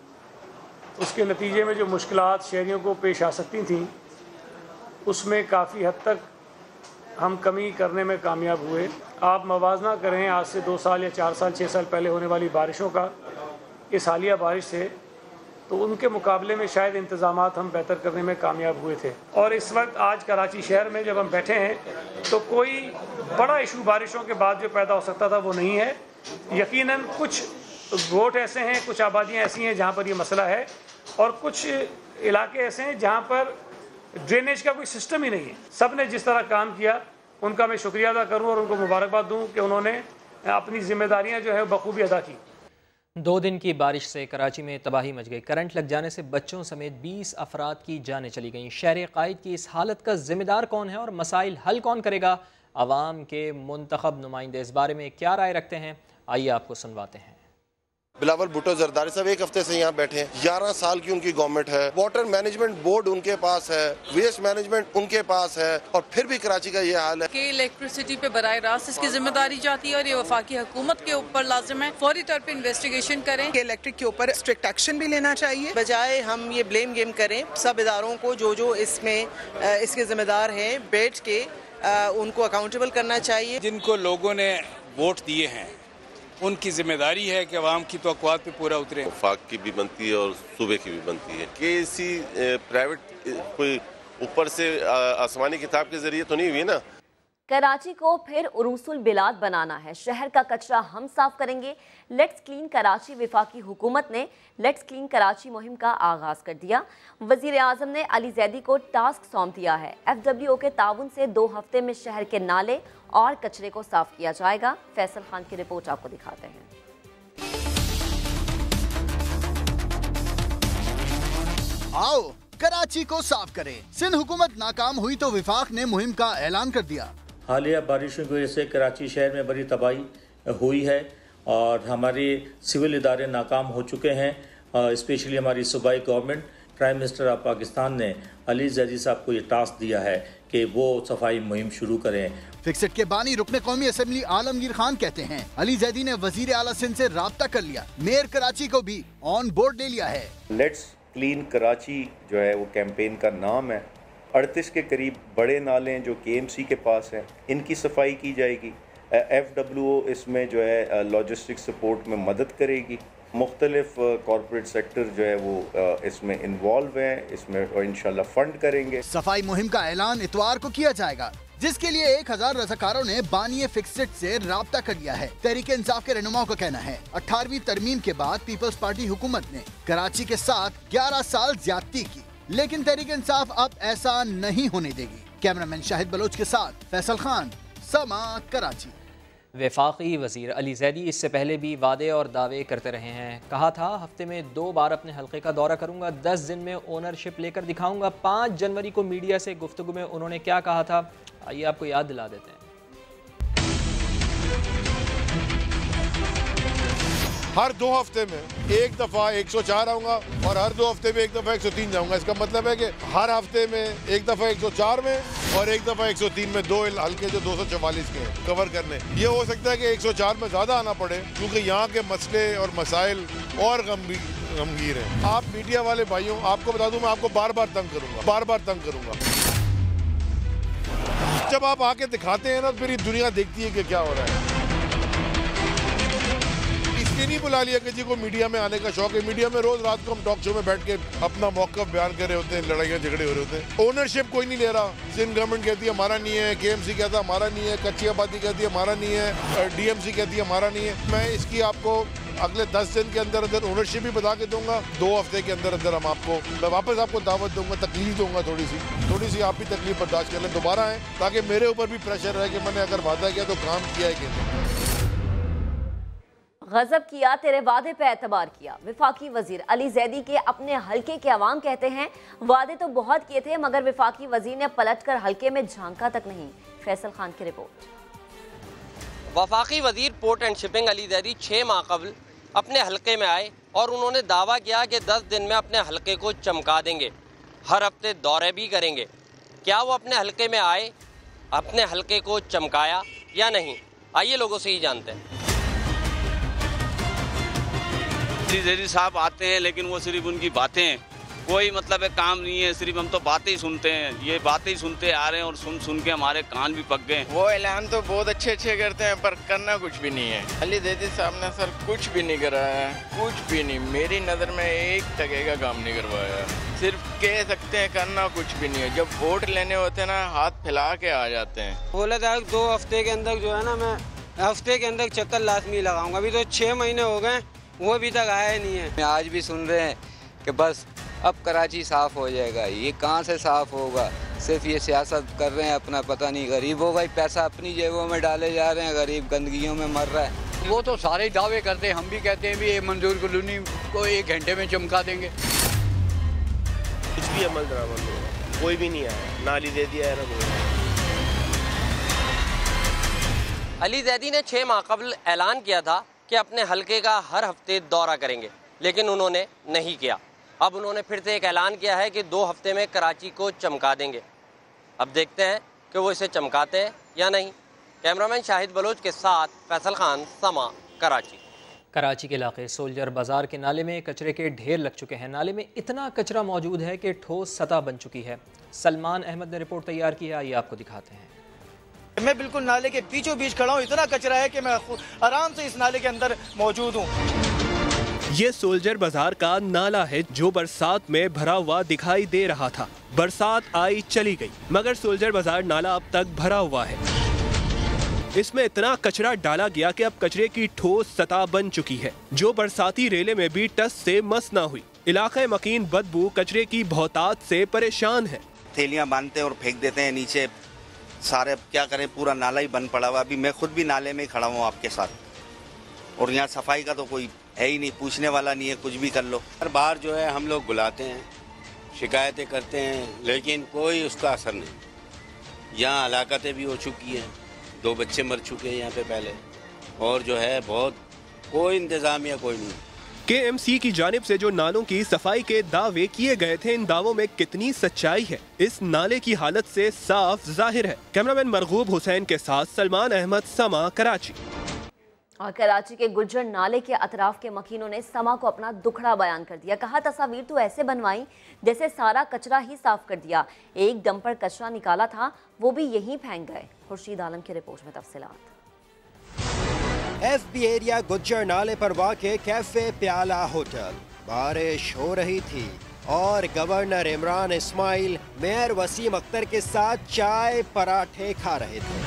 [SPEAKER 6] उसके नतीजे में जो मुश्किलात शहरियों को पेश आ सकती थीं, उसमें काफ़ी हद तक हम कमी करने में कामयाब हुए। आप मवाजना करें आज से दो साल या चार साल छः साल पहले होने वाली बारिशों का इस हालिया बारिश से, तो उनके मुकाबले में शायद इंतज़ामात हम बेहतर करने में कामयाब हुए थे। और इस वक्त आज कराची शहर में जब हम बैठे हैं तो कोई बड़ा इशू बारिशों के बाद जो पैदा हो सकता था वो नहीं है। यकीनन कुछ वोट ऐसे हैं, कुछ आबादियाँ ऐसी हैं जहाँ पर ये मसला है और कुछ इलाके ऐसे हैं जहाँ पर ड्रेनेज का कोई सिस्टम ही नहीं है। सब ने जिस तरह काम किया उनका मैं शुक्रिया अदा करूँ और उनको मुबारकबाद दूँ कि उन्होंने अपनी जिम्मेदारियाँ जो है बखूबी अदा की।
[SPEAKER 1] दो दिन की बारिश से कराची में तबाही मच गई। करंट लग जाने से बच्चों समेत बीस अफराद की जानें चली गईं। शहर कायद की इस हालत का जिम्मेदार कौन है और मसाइल हल कौन करेगा? आवाम के मुंतखब नुमाइंदे इस बारे में क्या राय रखते हैं, आइए आपको सुनवाते हैं।
[SPEAKER 23] बिलावल भुट्टो जरदारी साहब एक हफ्ते से यहाँ बैठे हैं। ग्यारह साल की उनकी गवर्नमेंट है, वाटर मैनेजमेंट बोर्ड उनके पास है, वेस्ट मैनेजमेंट उनके पास है और फिर भी कराची का ये हाल है
[SPEAKER 24] कि इलेक्ट्रिसिटी पे बराह रास्त इसकी जिम्मेदारी जाती है और ये वफाकी हुकूमत के ऊपर लाजिम है फौरी तौर पे इन्वेस्टिगेशन करें कि इलेक्ट्रिक के ऊपर स्ट्रिक्ट एक्शन भी लेना चाहिए, बजाय हम ये ब्लेम गेम करें। सब इदारों को जो जो इसमें इसके जिम्मेदार हैं बैठ के उनको अकाउंटेबल करना चाहिए।
[SPEAKER 25] जिनको लोगों ने वोट दिए हैं उनकी जिम्मेदारी है कि अवाम की तवक्कुआत पे पूरा उतरे।
[SPEAKER 26] वफाक की भी बनती है और सूबे की भी बनती है कि इसी प्राइवेट कोई ऊपर से आसमानी किताब के जरिए तो नहीं हुई ना।
[SPEAKER 2] कराची को फिर उरूसुल बिलाद बनाना है। शहर का कचरा हम साफ करेंगे। लेट्स क्लीन कराची विफाकी हुकूमत ने लेट्स क्लीन कराची मुहिम का आगाज कर दिया। वजीर आजम ने अली जैदी को टास्क सौंप दिया है। एफ डब्ल्यू ओ के ताउन से दो हफ्ते में शहर के नाले और कचरे को साफ किया जाएगा। फैसल खान की रिपोर्ट आपको दिखाते हैं।
[SPEAKER 15] आओ कराची को साफ करें। सिंध हुकूमत नाकाम हुई तो विफाक ने मुहिम का ऐलान कर दिया।
[SPEAKER 27] हालिया बारिशों की वजह से कराची शहर में बड़ी तबाही हुई है और हमारे सिविल इदारे नाकाम हो चुके हैं। स्पेशली हमारी सूबाई government, prime minister of Pakistan ने अली जैदी साहब को ये टास्क दिया है कि वो सफाई मुहिम शुरू करें।
[SPEAKER 15] फिक्सेट के बानी रुकने कौमी असेंबली आलमगीर खान कहते हैं अली जैदी ने वजीर आला सिंध से राब्ता कर लिया, मेयर कराची को भी ऑन बोर्ड ले लिया है।
[SPEAKER 28] लेट्स क्लीन कराची जो है वो कैंपेन का नाम है। अड़तीस के करीब बड़े नाले हैं जो के एम सी के पास हैं, इनकी सफाई की जाएगी। एफ डब्ल्यू ओ इसमें जो है लॉजिस्टिक सपोर्ट में मदद करेगी। मुख्तलिफ कॉर्पोरेट सेक्टर जो है वो इसमें इन्वॉल्व हैं, इसमें इंशाल्लाह फंड करेंगे।
[SPEAKER 15] सफाई मुहिम का ऐलान इतवार को किया जाएगा, जिसके लिए एक हजार रज़ाकारों ने बानी फिक्सेट से राब्ता कर लिया है। तहरीक इंसाफ के रहनुमाओं का कहना है अठारहवीं तरमीम के बाद पीपल्स पार्टी हुकूमत ने कराची के साथ ग्यारह साल ज्यादती की, लेकिन तहरीक इंसाफ अब ऐसा नहीं होने देगी। कैमरामैन शाहिद बलोच के साथ फैसल खान, समा कराची।
[SPEAKER 1] वफाकी वजीर अली जैदी इससे पहले भी वादे और दावे करते रहे हैं। कहा था हफ्ते में दो बार अपने हल्के का दौरा करूंगा, दस दिन में ओनरशिप लेकर दिखाऊंगा। पाँच जनवरी को मीडिया से गुफ्तगू में उन्होंने क्या कहा था, आइए आपको याद दिला देते हैं।
[SPEAKER 4] हर दो हफ्ते में एक दफ़ा एक सौ चार आऊँगा और हर दो हफ्ते में एक दफ़ा एक सौ तीन जाऊँगा। इसका मतलब है कि हर हफ्ते में एक दफ़ा एक सौ चार में और एक दफ़ा एक सौ तीन में, दो हल्के जो दो सौ चवालीस के हैं कवर करने। ये हो सकता है कि एक सौ चार में ज़्यादा आना पड़े क्योंकि यहाँ के मसले और मसाइल और गंभीर हैं। आप मीडिया वाले भाइयों, आपको बता दूँ मैं आपको बार बार तंग करूँगा, बार बार तंग करूँगा। जब आप आके दिखाते हैं ना तो फिर ये दुनिया देखती है कि क्या हो रहा है।
[SPEAKER 5] ये नहीं बुला लिया कि जी को मीडिया में आने का शौक है। मीडिया में रोज रात को हम टॉक शो में बैठ के अपना मौक़िफ़ बयान कर रहे होते हैं, लड़ाइयाँ झगड़े हो रहे होते हैं। ओनरशिप कोई नहीं ले रहा। सिंध गवर्नमेंट कहती है हमारा नहीं है, के एम सी कहता हमारा नहीं है, कच्ची आबादी कहती है हमारा नहीं है, डी एम सी कहती है हमारा नहीं है। मैं इसकी आपको अगले दस दिन के अंदर अंदर ओनरशिप भी बता के दूंगा। दो हफ्ते के अंदर अंदर हम आपको मैं वापस आपको दावत दूंगा, तकलीफ दूंगा, थोड़ी सी थोड़ी सी आप भी तकलीफ बर्दाश्त कर लें, दोबारा आए ताकि मेरे ऊपर भी प्रेशर रहे कि मैंने अगर वादा किया तो काम किया है कि नहीं।
[SPEAKER 2] गजब किया, तेरे वादे पे एतबार किया। विफाकी वजीर अली जैदी के अपने हलके के अवाम कहते हैं वादे तो बहुत किए थे मगर विफाकी वजीर ने पलटकर हलके में झांका तक नहीं। फैसल खान की रिपोर्ट।
[SPEAKER 8] वफाकी वजीर port and shipping Ali Zaidi छः माह कबल अपने हलके में आए और उन्होंने दावा किया कि दस दिन में अपने हलके को चमका देंगे, हर हफ्ते दौरे भी करेंगे। क्या वो अपने हलके में आए, अपने हलके को चमकाया या नहीं? आइए लोगों से ही जानते हैं।
[SPEAKER 9] अली जैदी साहब आते हैं लेकिन वो सिर्फ उनकी बातें हैं, कोई मतलब है काम नहीं है, सिर्फ हम तो बातें ही सुनते हैं। ये बातें ही सुनते आ रहे हैं और सुन सुन के हमारे कान भी पक गए।
[SPEAKER 10] वो ऐलान तो बहुत अच्छे अच्छे करते हैं पर करना कुछ भी नहीं है। अली जैदी साहब ने सर कुछ भी नहीं कराया है, कुछ भी नहीं। मेरी नज़र में एक टके का काम नहीं करवाया। सिर्फ कह सकते हैं, करना कुछ भी नहीं है। जब वोट लेने होते हैं ना, हाथ फैला के आ जाते हैं।
[SPEAKER 11] बोला था दो हफ्ते के अंदर जो है ना, मैं हफ्ते के अंदर चक्कर लाजमी लगाऊंगा। अभी तो छः महीने हो गए, वो अभी तक आया नहीं है।
[SPEAKER 12] आज भी सुन रहे हैं कि बस अब कराची साफ हो जाएगा। ये कहाँ से साफ होगा? सिर्फ ये सियासत कर रहे हैं अपना, पता नहीं गरीबों का पैसा अपनी जेबों में डाले जा रहे हैं, गरीब गंदगियों में मर रहा है।
[SPEAKER 13] वो तो सारे दावे करते हैं, हम भी कहते हैं भी ये मंजूर कॉलोनी को एक घंटे में चमका देंगे।
[SPEAKER 14] कुछ भी अमल दरामद होगा, कोई भी नहीं आया, ना अली जैदी आया ना कोई।
[SPEAKER 8] अली जैदी ने छः माह कबल ऐलान किया था कि अपने हलके का हर हफ्ते दौरा करेंगे, लेकिन उन्होंने नहीं किया। अब उन्होंने फिर से एक ऐलान किया है कि दो हफ्ते में कराची को चमका देंगे। अब देखते हैं कि वो इसे चमकाते हैं या नहीं। कैमरामैन शाहिद बलोच के साथ फैसल खान, समा, कराची।
[SPEAKER 1] कराची के इलाके सोल्जर बाजार के नाले में कचरे के ढेर लग चुके हैं। नाले में इतना कचरा मौजूद है कि ठोस सतह बन चुकी है। सलमान अहमद ने रिपोर्ट तैयार की है, आइए आपको दिखाते हैं।
[SPEAKER 29] मैं बिल्कुल नाले के बीचों बीच खड़ा हूँ। इतना कचरा है कि मैं आराम से इस नाले के अंदर मौजूद हूँ।
[SPEAKER 19] ये सोल्जर बाजार का नाला है जो बरसात में भरा हुआ दिखाई दे रहा था। बरसात आई चली गई, मगर सोल्जर बाजार नाला अब तक भरा हुआ है। इसमें इतना कचरा डाला गया कि अब कचरे की ठोस सतह बन चुकी है, जो बरसाती रेले में भी टस से मस ना हुई। इलाका मकीन बदबू कचरे की बहुतात से परेशान है।
[SPEAKER 30] थैलियां बांधते हैं और फेंक देते हैं नीचे, सारे क्या करें, पूरा नाला ही बंद पड़ा हुआ। अभी मैं खुद भी नाले में खड़ा हूँ आपके साथ, और यहाँ सफाई का तो कोई है ही नहीं, पूछने वाला नहीं है, कुछ भी कर लो।
[SPEAKER 31] हर बार जो है हम लोग बुलाते हैं, शिकायतें करते हैं, लेकिन कोई उसका असर नहीं। यहाँ हलाकतें भी हो चुकी हैं, दो बच्चे मर चुके हैं यहाँ पे पहले, और जो है बहुत कोई इंतजामिया कोई नहीं।
[SPEAKER 19] के एम सी की जानिब से जो नालों की सफाई के दावे किए गए थे, इन दावों में कितनी सच्चाई है इस नाले की हालत से साफ जाहिर है। कैमरामैन मरगूब हुसैन के साथ सलमान अहमद, समा, कराची।
[SPEAKER 2] और कराची के गुज्जर नाले के अतराफ के मकीनों ने समा को अपना दुखड़ा बयान कर दिया। कहा तस्वीर तो ऐसे बनवाई जैसे सारा कचरा ही साफ कर दिया। एक डंपर कचरा निकाला था, वो भी यहीं फेंक गए। खुर्शीद आलम की रिपोर्ट में तफसीलात।
[SPEAKER 32] एफ बी एरिया गुज्जर नाले पर वाक़े कैफे प्याला होटल। बारिश हो रही थी और गवर्नर इमरान इस्माइल मेयर वसीम अख्तर के साथ चाय पराठे खा रहे थे।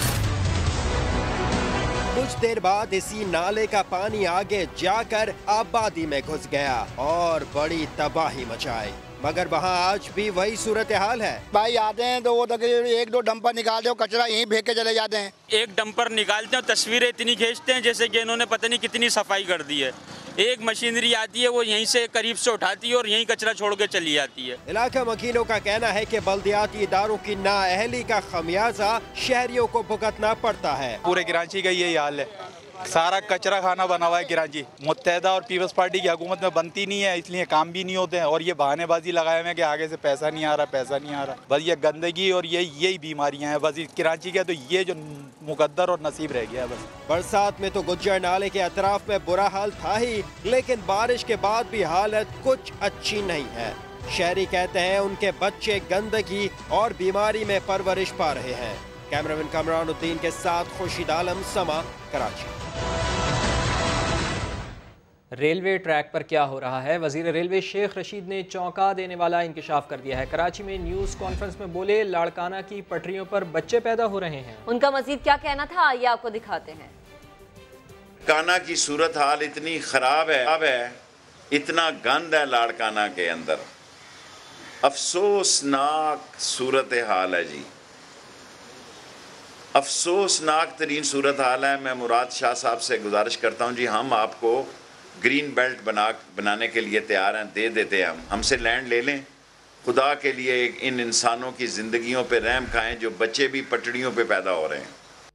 [SPEAKER 32] कुछ देर बाद इसी नाले का पानी आगे जाकर आबादी में घुस गया और बड़ी तबाही मचाई, मगर वहाँ आज भी वही सूरत हाल है।
[SPEAKER 33] भाई आते हैं तो वो एक दो डंपर निकालते हो, कचरा यहीं फेंक के चले जाते हैं।
[SPEAKER 34] एक डंपर निकालते हैं, तस्वीरें इतनी खींचते हैं जैसे कि इन्होंने पता नहीं कितनी सफाई कर दी है। एक मशीनरी आती है, वो यहीं से करीब से उठाती है और यहीं कचरा छोड़ के चली जाती है।
[SPEAKER 32] इलाका मकीनों का कहना है कि बल्दियाती इदारों की नाअहली का खमियाजा शहरियों को भुगतना पड़ता है।
[SPEAKER 35] पूरे कराची का यही हाल है, सारा कचरा खाना बना हुआ है कराची। मुत्तहदा और पीपल्स पार्टी की हुकूमत में बनती नहीं है, इसलिए काम भी नहीं होते हैं, और ये बहानेबाजी लगाए हुए हैं कि आगे से पैसा नहीं आ रहा, पैसा नहीं आ रहा। बस ये गंदगी और ये यही बीमारियां हैं बस कराची के, तो ये जो मुकद्दर और नसीब रह गया बस।
[SPEAKER 32] बरसात में तो गुज्जर नाले के अतराफ में बुरा हाल था ही, लेकिन बारिश के बाद भी हालत कुछ अच्छी नहीं है। शहरी कहते हैं उनके बच्चे गंदगी और बीमारी में परवरिश पा रहे हैं। कैमरामैन कमरान उद्दीन के साथ खुर्शीद आलम, समा, कराची।
[SPEAKER 1] रेलवे ट्रैक पर क्या हो रहा है, वजीर रेलवे शेख रशीद ने चौंका देने वाला इंकशाफ कर दिया है। कराची में न्यूज़ कॉन्फ्रेंस में बोले, लाड़काना की पटरियों पर बच्चे पैदा हो रहे हैं।
[SPEAKER 2] उनका मजीद क्या कहना था, आइए आपको दिखाते हैं।
[SPEAKER 3] काना की सूरत हाल इतनी खराब है, अब है इतना गंद है लाड़काना के अंदर, अफसोसनाक सूरत हाल है जी, अफसोसनाक तरीन सूरत हाल है। मैं मुराद शाह साहब से गुजारिश करता हूँ जी, हम आपको ग्रीन बेल्ट बना बनाने के लिए तैयार हैं, दे देते हैं, हम हमसे लैंड ले लें। खुदा के लिए इन इंसानों की ज़िंदगियों पे रहम खाएं जो बच्चे भी पटड़ियों पे पैदा हो रहे हैं।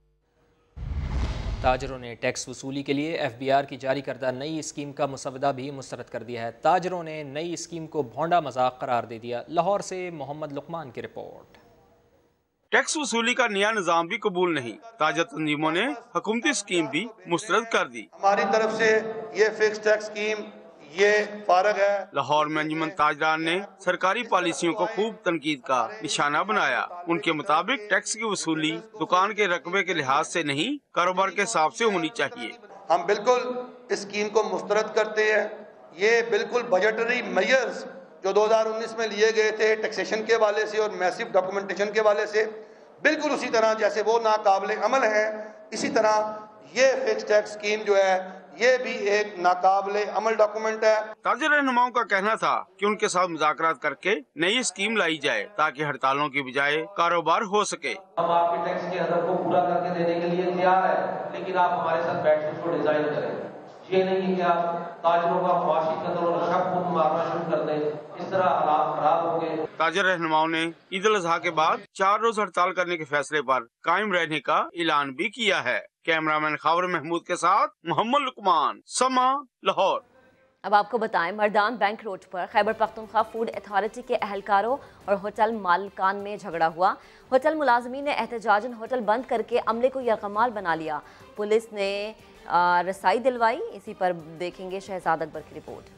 [SPEAKER 1] ताजरों ने टैक्स वसूली के लिए एफ बी आर की जारी करदा नई स्कीम का मुसवदा भी मुस्तरद कर दिया है। ताजरों ने नई स्कीम को भोंडा मजाक करार दे दिया। लाहौर से मोहम्मद लुकमान की रिपोर्ट।
[SPEAKER 34] टैक्स वसूली का नया निजाम भी कबूल नहीं, ताजर तंजीमों ने हुकूमती स्कीम भी मुस्तरद कर दी।
[SPEAKER 6] हमारी तरफ से ये फिक्स टैक्स स्कीम ये फारग है।
[SPEAKER 34] लाहौर में अंजुमन ताजरान ने सरकारी पॉलिसियों को खूब तनकीद का निशाना बनाया। उनके मुताबिक टैक्स की वसूली दुकान के रकबे के लिहाज से नहीं, कारोबार के हिसाब से होनी चाहिए।
[SPEAKER 6] हम बिल्कुल इस स्कीम को मुस्तरद करते हैं। ये बिल्कुल बजटरी मेजर्स जो दो हज़ार उन्नीस में लिए गए थे टैक्सेशन के वाले से और मैसिव डॉक्यूमेंटेशन के वाले से, बिल्कुल उसी तरह जैसे वो नाकाबिल अमल है, इसी तरह ये फिक्स टैक्स स्कीम जो है ये भी एक नाकाबिल अमल डॉक्यूमेंट है।
[SPEAKER 34] ताजर रहनुमाओं का कहना था कि उनके साथ मुज़ाकरात करके नई स्कीम लाई जाए ताकि हड़तालों की बजाय कारोबार हो सके।
[SPEAKER 7] हम आपके टैक्स के हदफ को पूरा करके देने के लिए तैयार है, लेकिन आप हमारे साथ बैठ कर उसको डिजाइन करें। ये नहीं कि आप ताजरों का ख्वाहिशी कदर और शक खुद मारना शुरू कर दें, इस तरह हालात खराब होंगे।
[SPEAKER 34] ताजर रहनुमाओं ने ईद उल अजहा के बाद चार रोज हड़ताल करने के फैसले पर कायम रहने का ऐलान भी किया है। कैमरामैन खावर महमूद के साथ मोहम्मद लुकमान, समा, लाहौर।
[SPEAKER 2] अब आपको बताएं, मर्दान बैंक रोड पर खैबर पख्तूनख्वा फूड अथॉरिटी के अहलकारों और होटल मालिकान में झगड़ा हुआ। होटल मुलाजमीन ने एहतजाजन होटल बंद करके अमले को यरगमाल बना लिया। पुलिस ने रसाई दिलवाई। इसी पर देखेंगे शहजाद अकबर की रिपोर्ट।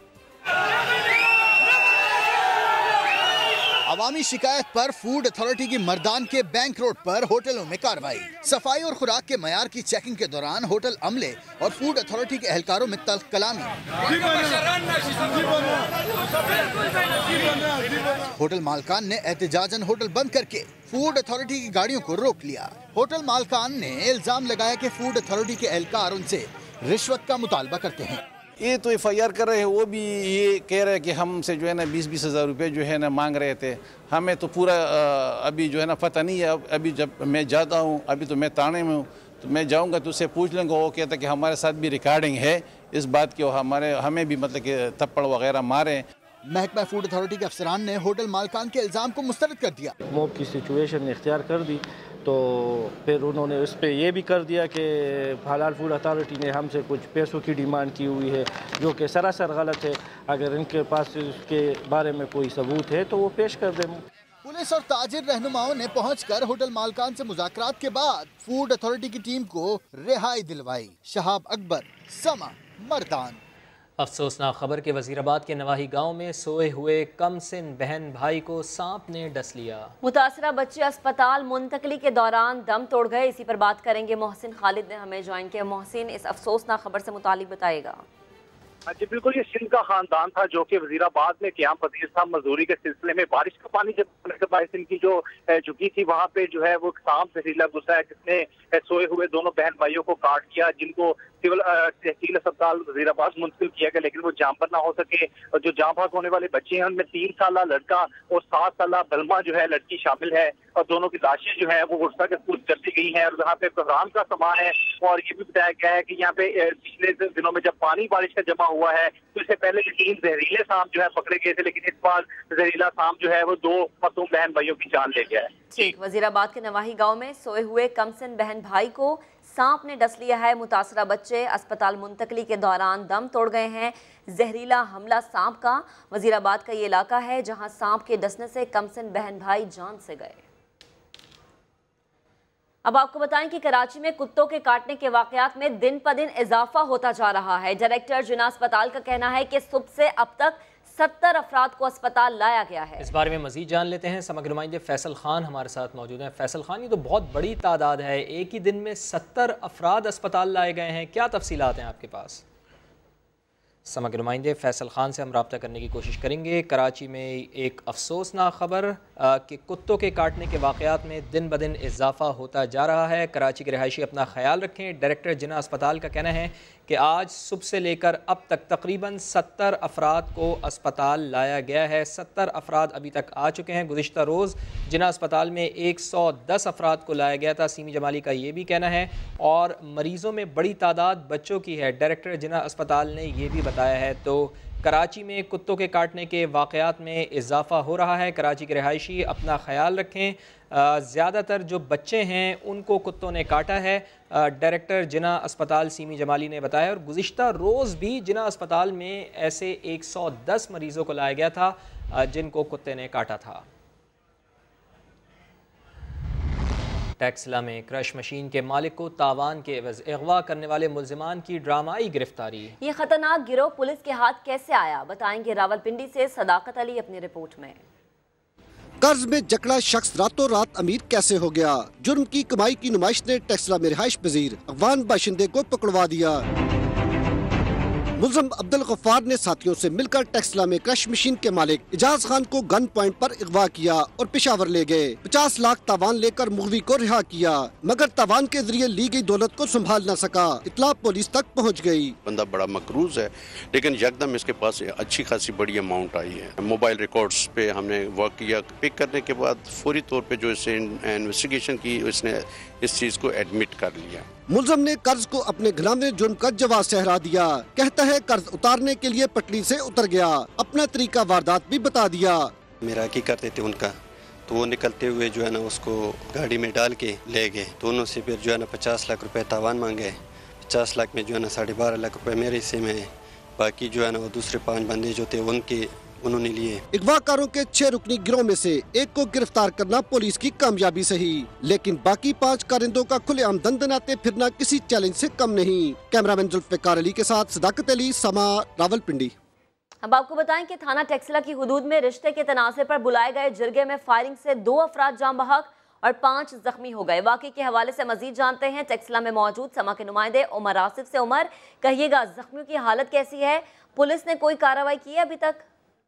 [SPEAKER 15] अवामी शिकायत पर फूड अथॉरिटी की मर्दान के बैंक रोड पर होटलों में कार्रवाई। सफाई और खुराक के मयार की चेकिंग के दौरान होटल अमले और फूड अथॉरिटी के एहलकारों में तल्ख कलामी। होटल मालकान ने एहतजाजन होटल बंद करके फूड अथॉरिटी की गाड़ियों को रोक लिया। होटल मालकान ने इल्जाम लगाया कि फूड अथॉरिटी के एहलकार उनसे रिश्वत का मुतालबा करते हैं।
[SPEAKER 16] ये तो एफ आई आर कर रहे हैं, वो भी ये कह रहे हैं कि हमसे जो है ना बीस बीस हज़ार रुपये जो है ना मांग रहे थे। हमें तो पूरा अभी जो है ना पता नहीं है। अभी जब मैं जाता हूँ, अभी तो मैं ताने में हूँ, तो मैं जाऊँगा तो उससे पूछ लूँगा। वो कहता है कि हमारे साथ भी रिकॉर्डिंग है इस बात की, हमारे हमें भी मतलब कि थप्पड़ वगैरह मारे।
[SPEAKER 15] महकमा फूड अथॉरिटी के अफसरान ने होटल मालकान के इल्ज़ाम को मुस्तरद कर दिया।
[SPEAKER 7] मौत की सिचुएशन इख्तियार कर दी, तो फिर उन्होंने उस पर यह भी कर दिया कि हलाल फूड अथॉरिटी ने हमसे कुछ पैसों की डिमांड की हुई है, जो कि सरासर गलत है। अगर इनके पास उसके बारे में कोई सबूत है तो वो पेश कर दें।
[SPEAKER 15] पुलिस और ताजिर रहनुमाओं ने पहुंचकर होटल मालकान से मुज़ाकरात के बाद फूड अथॉरिटी की टीम को रिहाई दिलवाई। शहाब अकबर, समा, मर्दान।
[SPEAKER 1] अफसोसनाक खबर के वजीराबाद के नवाही गांव में सोए हुए कमसिन बहन भाई को सांप ने डस लिया। मुतासरा बच्चे अस्पताल मुंतकली के दौरान दम तोड़ गए। इसी पर बात करेंगे, मोहसिन खालिद ने हमें ज्वाइन किया। मोहसिन, इस अफसोसनाक खबर से मुतालिक बताएगा।
[SPEAKER 17] जी बिल्कुल, ये सिंध का खानदान था जो कि वजीराबाद में क्याम पजीर था। मजदूरी के सिलसिले में बारिश का पानी जब होने के बाद इनकी जो झुकी थी वहाँ पे जो है वो सांप जहरीला घुसा है, जिसने सोए हुए दोनों बहन भाइयों को काट दिया, जिनको सिविल तहसील अस्पताल वजीराबाद मुंतकिल किया गया, लेकिन वो जाम पर ना हो सके। और जो जाम भाग होने वाले बच्चे हैं उनमें तीन साल लड़का और सात साल बलमा जो है लड़की शामिल है, और दोनों की लाशें जो है वो गुस्सा के स्कूल कर दी गई हैं। और यहाँ पे कोहराम का समा है, और ये भी बताया गया है कि यहाँ पे पिछले दिनों में जब पानी बारिश का जमा हुआ है तो इससे पहले के तीन जहरीले सांप जो है पकड़े गए थे, लेकिन इस बार जहरीला सांप जो है वो दो मासूम बहन भाइयों की जान ले गया है।
[SPEAKER 2] ठीक, वजीराबाद के नवाही गांव में सोए हुए कमसिन बहन भाई को सांप ने डस लिया है। मुतासरा बच्चे अस्पताल मुंतकली के दौरान दम तोड़ गए हैं। जहरीला हमला सांप का। वजीराबाद का ये इलाका है जहां सांप के डसने से कमसिन बहन भाई जान से गए। अब आपको बताएं कि कराची में कुत्तों के काटने के वाकयात में दिन प दिन इजाफा होता जा रहा है। डायरेक्टर जिना अस्पताल का कहना है कि सुबह से अब तक सत्तर अफराद को अस्पताल लाया गया है। इस बारे में मजीद जान लेते हैं। समग्र नुमाइंदे फैसल खान हमारे साथ मौजूद हैं। फैसल खान, ये तो बहुत बड़ी तादाद है, एक ही दिन में सत्तर अफराद अस्पताल लाए गए हैं, क्या तफसीलात हैं आपके पास?
[SPEAKER 1] समग्र नुमाइंदे फैसल खान से हम रब्ता करने की कोशिश करेंगे। कराची में एक अफसोसनाक खबर कि कुत्तों के काटने के वाक़यात में दिन ब दिन इजाफा होता जा रहा है। कराची के रिहायशी अपना ख्याल रखें। डायरेक्टर जिना अस्पताल का कहना है कि आज सुबह से लेकर अब तक तकरीबन सत्तर अफराद को अस्पताल लाया गया है। सत्तर अफराद अभी तक आ चुके हैं। गुज़िश्ता रोज़ जिना अस्पताल में एक सौ दस अफराद को लाया गया था। सीमी जमाली का ये भी कहना है और मरीज़ों में बड़ी तादाद बच्चों की है। डायरेक्टर जिना अस्पताल ने यह भी बताया है। तो कराची में कुत्तों के काटने के वाक़यात में इजाफा हो रहा है। कराची के रिहायशी अपना ख्याल रखें। ज़्यादातर जो बच्चे हैं उनको कुत्तों ने काटा है। डायरेक्टर जिना अस्पताल सीमी जमाली ने बताया। और गुज़िश्ता रोज़ भी जिना अस्पताल में ऐसे एक सौ दस मरीज़ों को लाया गया था जिनको कुत्ते ने काटा था। टेक्सला में क्रश मशीन के मालिक को तावान के एवज अगवा करने वाले मुल्जिमान की ड्रामाई गिरफ्तारी।
[SPEAKER 2] ये खतरनाक गिरोह पुलिस के हाथ कैसे आया, बताएंगे रावलपिंडी से सदाकत अली अपनी रिपोर्ट में।
[SPEAKER 4] कर्ज में जकड़ा शख्स रातों रात अमीर कैसे हो गया? जुर्म की कमाई की नुमाइश ने टेक्सला में रिहाइश पजीर अफगान बाशिंदे को पकड़वा दिया। मुल्ज़म अब्दुल गफ्फार ने साथियों से मिलकर टेक्सला में क्रश मशीन के मालिक इजाज खान को गन पॉइंट पर अगवा किया और पेशावर ले गए। पचास लाख तावान लेकर मुगवी को रिहा किया, मगर तावान के जरिए ली गई दौलत को संभाल न सका। इतला पुलिस तक पहुंच गई।
[SPEAKER 5] बंदा बड़ा मकरूज है, लेकिन यकदम इसके पास अच्छी खासी बड़ी अमाउंट आई है। मोबाइल रिकॉर्ड्स पे हमने वर्क किया। पिक करने के बाद फौरी तौर पे जो इसे इन्वेस्टिगेशन की, इसने इस चीज को एडमिट कर लिया।
[SPEAKER 4] मुल्ज़म ने कर्ज को अपने घराने जुर्म का जवाब सहरा दिया। कहता है कर्ज उतारने के लिए पटरी से उतर गया, अपना तरीका वारदात भी बता दिया।
[SPEAKER 9] मेरा की करते थे उनका, तो वो निकलते हुए जो है ना उसको गाड़ी में डाल के ले गए। दोनों से फिर जो है ना पचास लाख रुपए तावान मांगे। पचास लाख में जो है ना साढ़े बारह लाख रुपए मेरे हिस्से में, बाकी जो है ना वो दूसरे पाँच बंदे जो थे उनके उन्होंने लिए। अगवाकारों
[SPEAKER 4] के छह रुकनी गिरोह में से एक को गिरफ्तार करना पुलिस की कामयाबी सही, लेकिन बाकी पाँच कारिंदों का खुलेआम दंदनाते फिरना किसी चैलेंज से कम नहीं। कैमरामैन जुल्फिकार अली के साथ सदाकत अली, समा, रावलपिंडी।
[SPEAKER 2] अब आपको बताएं कि थाना टेक्सला की हुदूद में रिश्ते के तनाज़े पर बुलाए गए जिरगे में फायरिंग से दो अफराद जान बहक और पाँच जख्मी हो गए। वाकई के हवाले से मजीद जानते हैं टेक्सला में मौजूद समा के नुमाइंदे उमर आसिफ से। उमर, कहिएगा जख्मियों की हालत कैसी है? पुलिस ने कोई कार्रवाई की है अभी तक?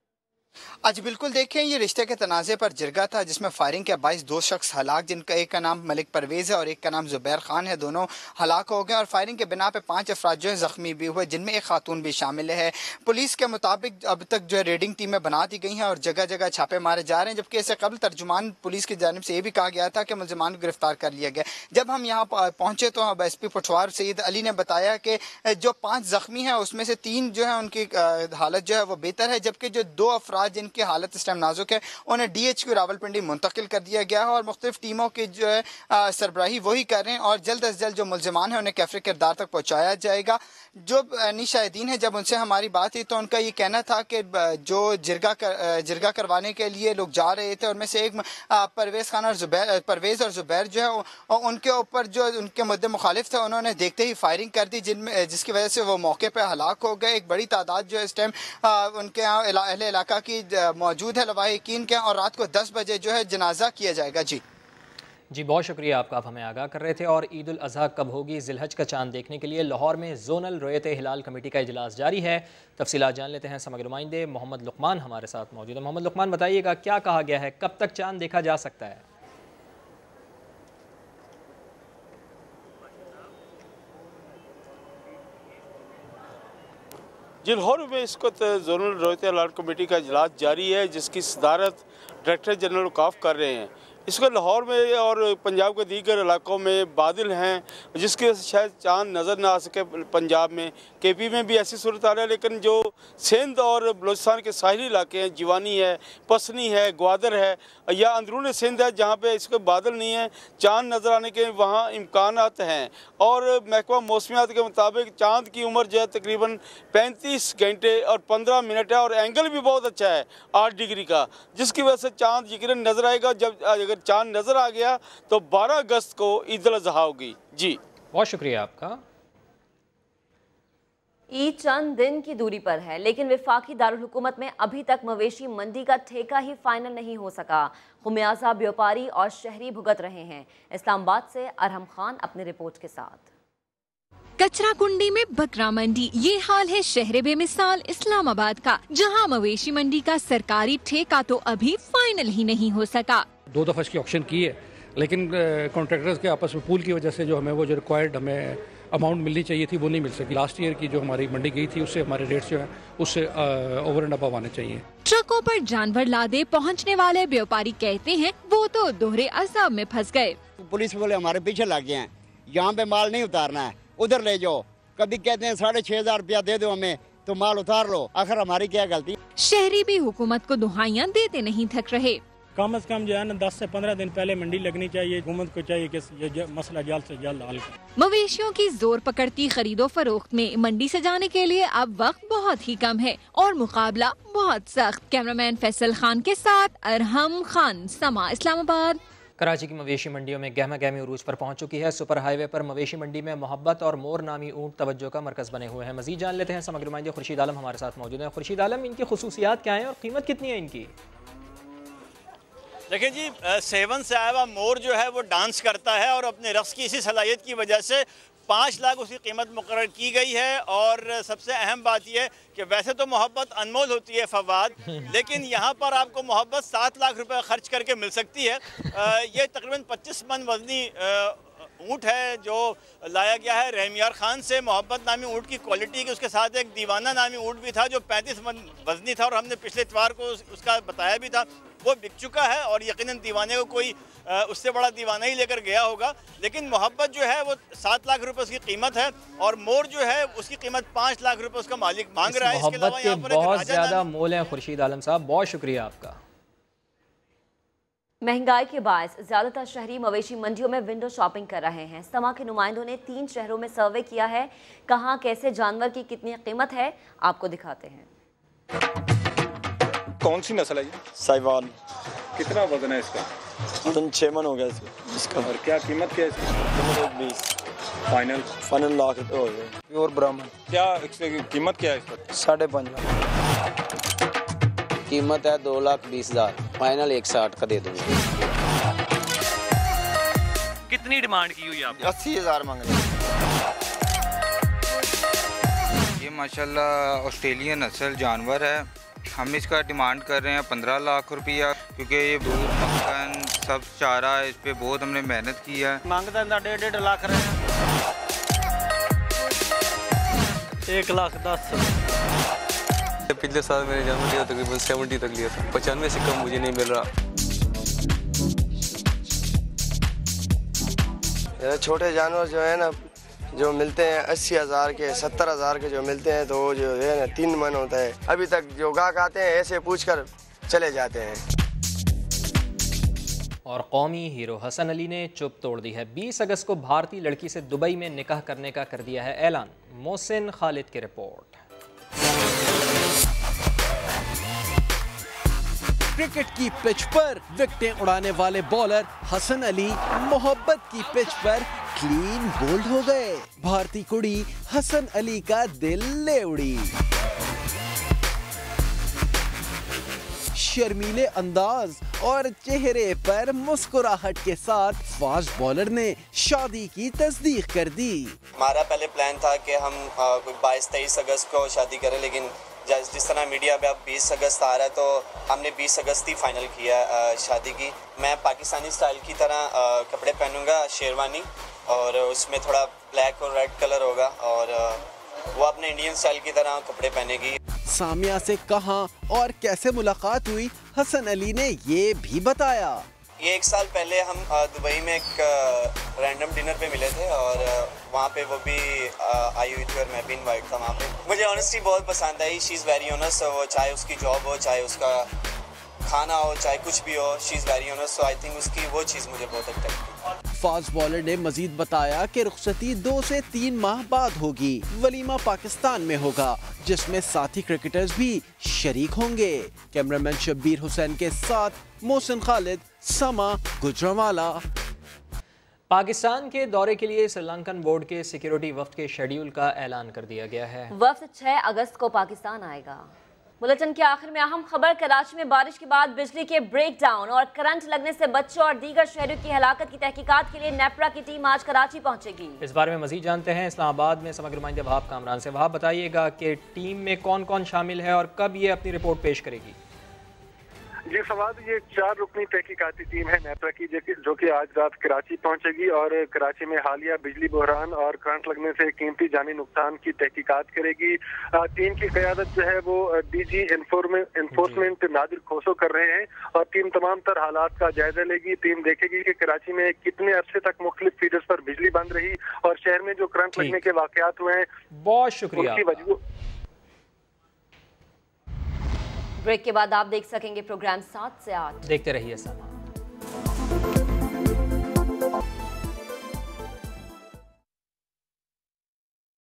[SPEAKER 10] आज बिल्कुल देखें, ये रिश्ते के तनाज़े पर जिरगा था जिसमें फायरिंग के बाईस दो शख्स हलाक, जिनका एक का नाम मलिक परवेज़ है और एक का नाम जुबैर खान है। दोनों हलाक हो गए और फायरिंग के बिना पे पांच अफराद जो है ज़ख्मी भी हुए, जिनमें एक खातून भी शामिल है। पुलिस के मुताबिक अब तक जो है रेडिंग टीमें बना दी गई हैं और जगह जगह छापे मारे जा रहे हैं, जबकि इससे कबल तर्जुमान पुलिस की जानिब से ये भी कहा गया था कि मुल्ज़िमान को गिरफ्तार कर लिया गया। जब हम यहाँ पहुँचे तो एस पी पठवार सईद अली ने बताया कि जो पाँच ज़ख्मी हैं उसमें से तीन जो है उनकी हालत जो है वो बेहतर है, जबकि जो दो अफराद जिनकी हालत टाइम नाजुक है उन्हें डीएचक्यू रावलपिंडी मुंतकिल कर दिया गया है और मुख्तलिफ टीमों की जो है सरबराही वही कर रहे हैं और जल्द अज जल्द जो मुल्जिमान है उन्हें कैफरे किरदार तक पहुंचाया जाएगा। जो निशाहिदीन है, जब उनसे हमारी बात हुई तो उनका ये कहना था कि जो जिरगा कर, जिरगा करवाने के लिए लोग जा रहे थे उनमें से एक परवेज़ खान और जुबैर परवेज़ और जुबैर जो है उनके ऊपर जो उनके मुद्दे मुखालिफ थे उन्होंने देखते ही फायरिंग कर दी, जिनमें जिसकी वजह से वो मौके पर हलाक हो गए। एक बड़ी तादाद जो है इस टाइम उनके यहाँ अहले इलाका की मौजूद है लवाहिकीन के, और रात को दस बजे जो है जनाजा किया जाएगा। जी
[SPEAKER 1] जी बहुत शुक्रिया आपका, आप हमें आगाह कर रहे थे। और ईद उल अज़हा कब होगी, जिलहज का चांद देखने के लिए लाहौर में जोनल रोयत हिलाल कमेटी का इजलास जारी है। तफसीलात जान लेते हैं। समग्र नुमाइंदे मोहम्मद लुकमान हमारे साथ मौजूद है। मोहम्मद लुकमान, बताइएगा क्या कहा गया है, कब तक चांद देखा जा सकता है?
[SPEAKER 34] जी, लाहौर में इस वक्त जोनल रोयत हिलाल कमेटी का इजलास जारी है, जिसकी सदारत डायरेक्टर जनरल औकाफ कर रहे हैं। इसको लाहौर में और पंजाब के दीगर इलाकों में बादल हैं, जिसके शायद चांद नज़र ना आ सके। पंजाब में, के पी में भी ऐसी सूरत आ रही है, लेकिन जो सिंध और बलूचिस्तान के साहिली इलाके हैं, जीवानी है, पसनी है, ग्वादर है या अंदरून सिंध है, जहाँ पे इसके बादल नहीं हैं, चांद नज़र आने के वहाँ इम्कानात हैं। और महकमा मौसमियात के मुताबिक चांद की उम्र जो है तकरीबन पैंतीस घंटे और पंद्रह मिनट है और एंगल भी बहुत अच्छा है आठ डिग्री का, जिसकी वजह से चांद यकीनन नज़र आएगा। जब अगर चांद नजर आ गया तो बारह अगस्त को ईद उल अज़हा होगी। जी
[SPEAKER 1] बहुत शुक्रिया आपका।
[SPEAKER 2] ईद चंद दिन की दूरी पर है, लेकिन विफाकी दारुल हुकूमत में अभी तक मवेशी मंडी का ठेका ही फाइनल नहीं हो सका। खुमियाजा व्यापारी और शहरी भुगत रहे हैं। इस्लामाबाद से अरहम खान अपनी रिपोर्ट के साथ।
[SPEAKER 8] कचरा कुंडी में बकरा मंडी, ये हाल है शहर बेमिसाल इस्लामाबाद का, जहां मवेशी मंडी का सरकारी ठेका तो अभी फाइनल ही नहीं हो सका।
[SPEAKER 11] दो दफा इसकी ऑक्शन की है, लेकिन कॉन्ट्रैक्टर्स के आपस में पूल की वजह से जो हमें वो जो रिक्वायर्ड हमें अमाउंट मिलनी चाहिए थी वो नहीं मिल सकी। लास्ट ईयर की जो हमारी मंडी गई थी उससे हमारे रेट्स जो हैं उससे ओवर एंड अबव आने चाहिए।
[SPEAKER 8] ट्रकों पर जानवर लादे पहुंचने वाले व्यापारी कहते हैं वो तो दोहरे अज़ाब में फंस गए।
[SPEAKER 12] पुलिस वाले हमारे पीछे लग गए हैं, यहाँ पे माल नहीं उतारना है, उधर ले जाओ। कभी कहते हैं साढ़े छह हजार रुपया दे दो हमें तो माल उतार लो, आखिर हमारी क्या गलती।
[SPEAKER 8] शहरी भी हुकूमत को दुहाइयां देते नहीं थक रहे।
[SPEAKER 13] कम से कम जो है ना दस से पंद्रह दिन पहले मंडी लगनी चाहिए। हुकूमत को चाहिए कि ये मसला जल्द से जल्द हल करे।
[SPEAKER 8] मवेशियों की जोर पकड़ती खरीदो फरोख्त में मंडी से जाने के लिए अब वक्त बहुत ही कम है और मुकाबला बहुत सख्त। कैमरामैन फैसल खान के साथ अरहम खान, समा इस्लामाबाद।
[SPEAKER 1] कराची की मवेशी मंडियों में गहमा गहमी उरूज पर पहुंच चुकी है। सुपर हाईवे पर मवेशी मंडी में मोहब्बत और मोर नामी ऊँट तवज्जो का मरकज बने हुए हैं। मजीद जान लेते हैं, समग्र नुमाइंदे खुर्शीद आलम हमारे साथ मौजूद हैं। खुर्शीद आलम, इनकी खुसूसियात क्या हैं और कीमत कितनी है इनकी?
[SPEAKER 14] देखिए जी, सेवन से आया हुआ मोर जो है वो डांस करता है और अपने रक्स की इसी सलाहियत की वजह से पाँच लाख उसकी कीमत मुकर्रर की गई है। और सबसे अहम बात यह कि वैसे तो मोहब्बत अनमोल होती है फवाद, लेकिन यहाँ पर आपको मोहब्बत सात लाख रुपए खर्च करके मिल सकती है। ये तकरीबन पच्चीस मन वजनी ऊँट है जो लाया गया है रहमियार खान से। मोहब्बत नामी ऊँट की क्वालिटी की, उसके साथ एक दीवाना नामी ऊँट भी था जो पैंतीस मन वजनी था और हमने पिछले इतवार को उसका बताया भी था, वो बिक चुका है और यकीनन दीवाने को कोई उससे बड़ा दीवाना ही लेकर गया होगा। लेकिन मोहब्बत जो है वो सात लाख रुपए उसकी कीमत है और मोर जो है उसकी कीमत पाँच लाख रुपए उसका मालिक मांग रहा है। इसके अलावा यहाँ पर
[SPEAKER 1] बहुत ज्यादा मोल है। खुर्शीद आलम साहब, बहुत शुक्रिया आपका।
[SPEAKER 2] महंगाई के बायस ज्यादातर शहरी मवेशी मंडियों में विंडो शॉपिंग कर रहे हैं। समा के नुमाइंदों ने तीन शहरों में सर्वे किया है, कहाँ कैसे जानवर की कितनी कीमत है आपको दिखाते हैं।
[SPEAKER 18] कौन सी नस्ल है ये?
[SPEAKER 20] साहिवाल।
[SPEAKER 18] कितना वजन है इसका?
[SPEAKER 20] वजन छः मन हो गया इसका। इसका
[SPEAKER 18] और क्या कीमत क्या है इसकी?
[SPEAKER 20] बीस।
[SPEAKER 18] फाइनल
[SPEAKER 20] फाइनल लाख रुपये हो गए।
[SPEAKER 18] प्योर ब्राह्मण। क्या इसकी कीमत क्या है इसका?
[SPEAKER 20] साढ़े पाँच लाख कीमत है। दो लाख बीस हजार फाइनल एक साठ का दे दूंगा।
[SPEAKER 18] कितनी डिमांड की हुई आपने?
[SPEAKER 20] अस्सी हजार मांग रहे।
[SPEAKER 21] ये माशाल्लाह ऑस्ट्रेलियन नस्ल जानवर है। हम इसका डिमांड कर रहे हैं पंद्रह लाख रुपया, क्योंकि ये दूध मक्खन सब चारा है, इस पे बहुत हमने मेहनत की है।
[SPEAKER 13] मांगता है डेढ़ डेढ़ लाख रहे हैं। एक लाख दस।
[SPEAKER 20] पिछले साल मैंने जानवर लिया तकरीबन सेवेंटी तक लिया था, पचानवे से कम मुझे नहीं मिल रहा। छोटे जानवर जो है ना जो मिलते हैं अस्सी हज़ार के सत्तर हज़ार के जो मिलते हैं तो जो है ना तीन मन होता है। अभी तक जो गाहक आते हैं ऐसे पूछकर चले जाते हैं।
[SPEAKER 1] और कौमी हीरो हसन अली ने चुप तोड़ दी है। बीस अगस्त को भारतीय लड़की से दुबई में निकाह करने का कर दिया है ऐलान। मोहसिन खालिद की रिपोर्ट।
[SPEAKER 22] क्रिकेट की पिच पर विकेटें उड़ाने वाले बॉलर हसन अली मोहब्बत की पिच पर क्लीन बोल्ड हो गए। भारतीय कुड़ी हसन अली का दिल ले उड़ी। शर्मीले अंदाज और चेहरे पर मुस्कुराहट के साथ फास्ट बॉलर ने शादी की तस्दीक कर दी।
[SPEAKER 20] हमारा पहले प्लान था कि हम आ, कोई बाईस तेईस अगस्त को शादी करें, लेकिन जिस तरह मीडिया पे अब बीस अगस्त आ रहा है तो हमने बीस अगस्त ही फाइनल किया आ, शादी की। मैं पाकिस्तानी स्टाइल की तरह आ, कपड़े पहनूंगा, शेरवानी, और उसमें थोड़ा ब्लैक और रेड कलर होगा, और आ, वो अपने इंडियन स्टाइल की तरह कपड़े पहनेगी।
[SPEAKER 22] सामिया से कहां और कैसे मुलाकात हुई, हसन अली ने ये भी बताया।
[SPEAKER 20] ये एक साल पहले हम दुबई में एक रैंडम डिनर पे मिले थे और वहाँ पे वो भी आई हुई थी और मैं भी इनवाइट था वहाँ पे। मुझे ऑनेस्टली बहुत पसंद आई। She is very honest. वो चाहे उसकी जॉब हो, चाहे उसका खाना हो, चाहे कुछ भी हो, she is very honest. So I think उसकी वो चीज़ मुझे बहुत अट्रैक्ट की।
[SPEAKER 22] फास्ट बॉलर ने मजीद बताया कि रुखसती दो से तीन माह बाद होगी। वलीमा पाकिस्तान में होगा जिसमें साथी क्रिकेटर्स भी शरीक होंगे। कैमरामैन शब्बीर हुसैन के साथ मोहसिन खालिद, समा, गुजरांवाला।
[SPEAKER 1] पाकिस्तान के दौरे के लिए श्रीलंकन बोर्ड के सिक्योरिटी वफ्द के शेड्यूल का ऐलान कर दिया गया है।
[SPEAKER 2] वफ्द छह अगस्त को पाकिस्तान आएगा। बुलेटिन के आखिर में अहम खबर, कराची में बारिश के बाद बिजली के ब्रेकडाउन और करंट लगने से बच्चों और दीगर शहरियों की हलाकत की तहकीकात के लिए नेपरा की टीम आज कराची पहुंचेगी।
[SPEAKER 1] इस बारे में मजीद जानते हैं इस्लामाबाद में समग्र नुमाइंदे वहाब कामरान से। वहाब, बताइएगा कि टीम में कौन कौन शामिल है और कब ये अपनी रिपोर्ट पेश करेगी?
[SPEAKER 3] जी फवाद, ये चार रुकनी तहकीकाती टीम है नेपरा की जो कि आज रात कराची पहुंचेगी और कराची में हालिया बिजली बहरान और करंट लगने से कीमती जानी नुकसान की तहकीकात करेगी। टीम की क़यादत जो है वो डीजी इन्फोर्समेंट नादिर खोसो कर रहे हैं और टीम तमाम तर हालात का जायजा लेगी। टीम देखेगी कि कराची में कितने अरसे तक मुख्तलिफ फीडर्स पर बिजली बंद रही और शहर में जो करंट लगने के वाकयात हुए हैं।
[SPEAKER 1] बहुत शुक्रिया।
[SPEAKER 3] उनकी वजह
[SPEAKER 2] ब्रेक के बाद आप देख सकेंगे प्रोग्राम सात से आठ।
[SPEAKER 1] देखते रहिए समा।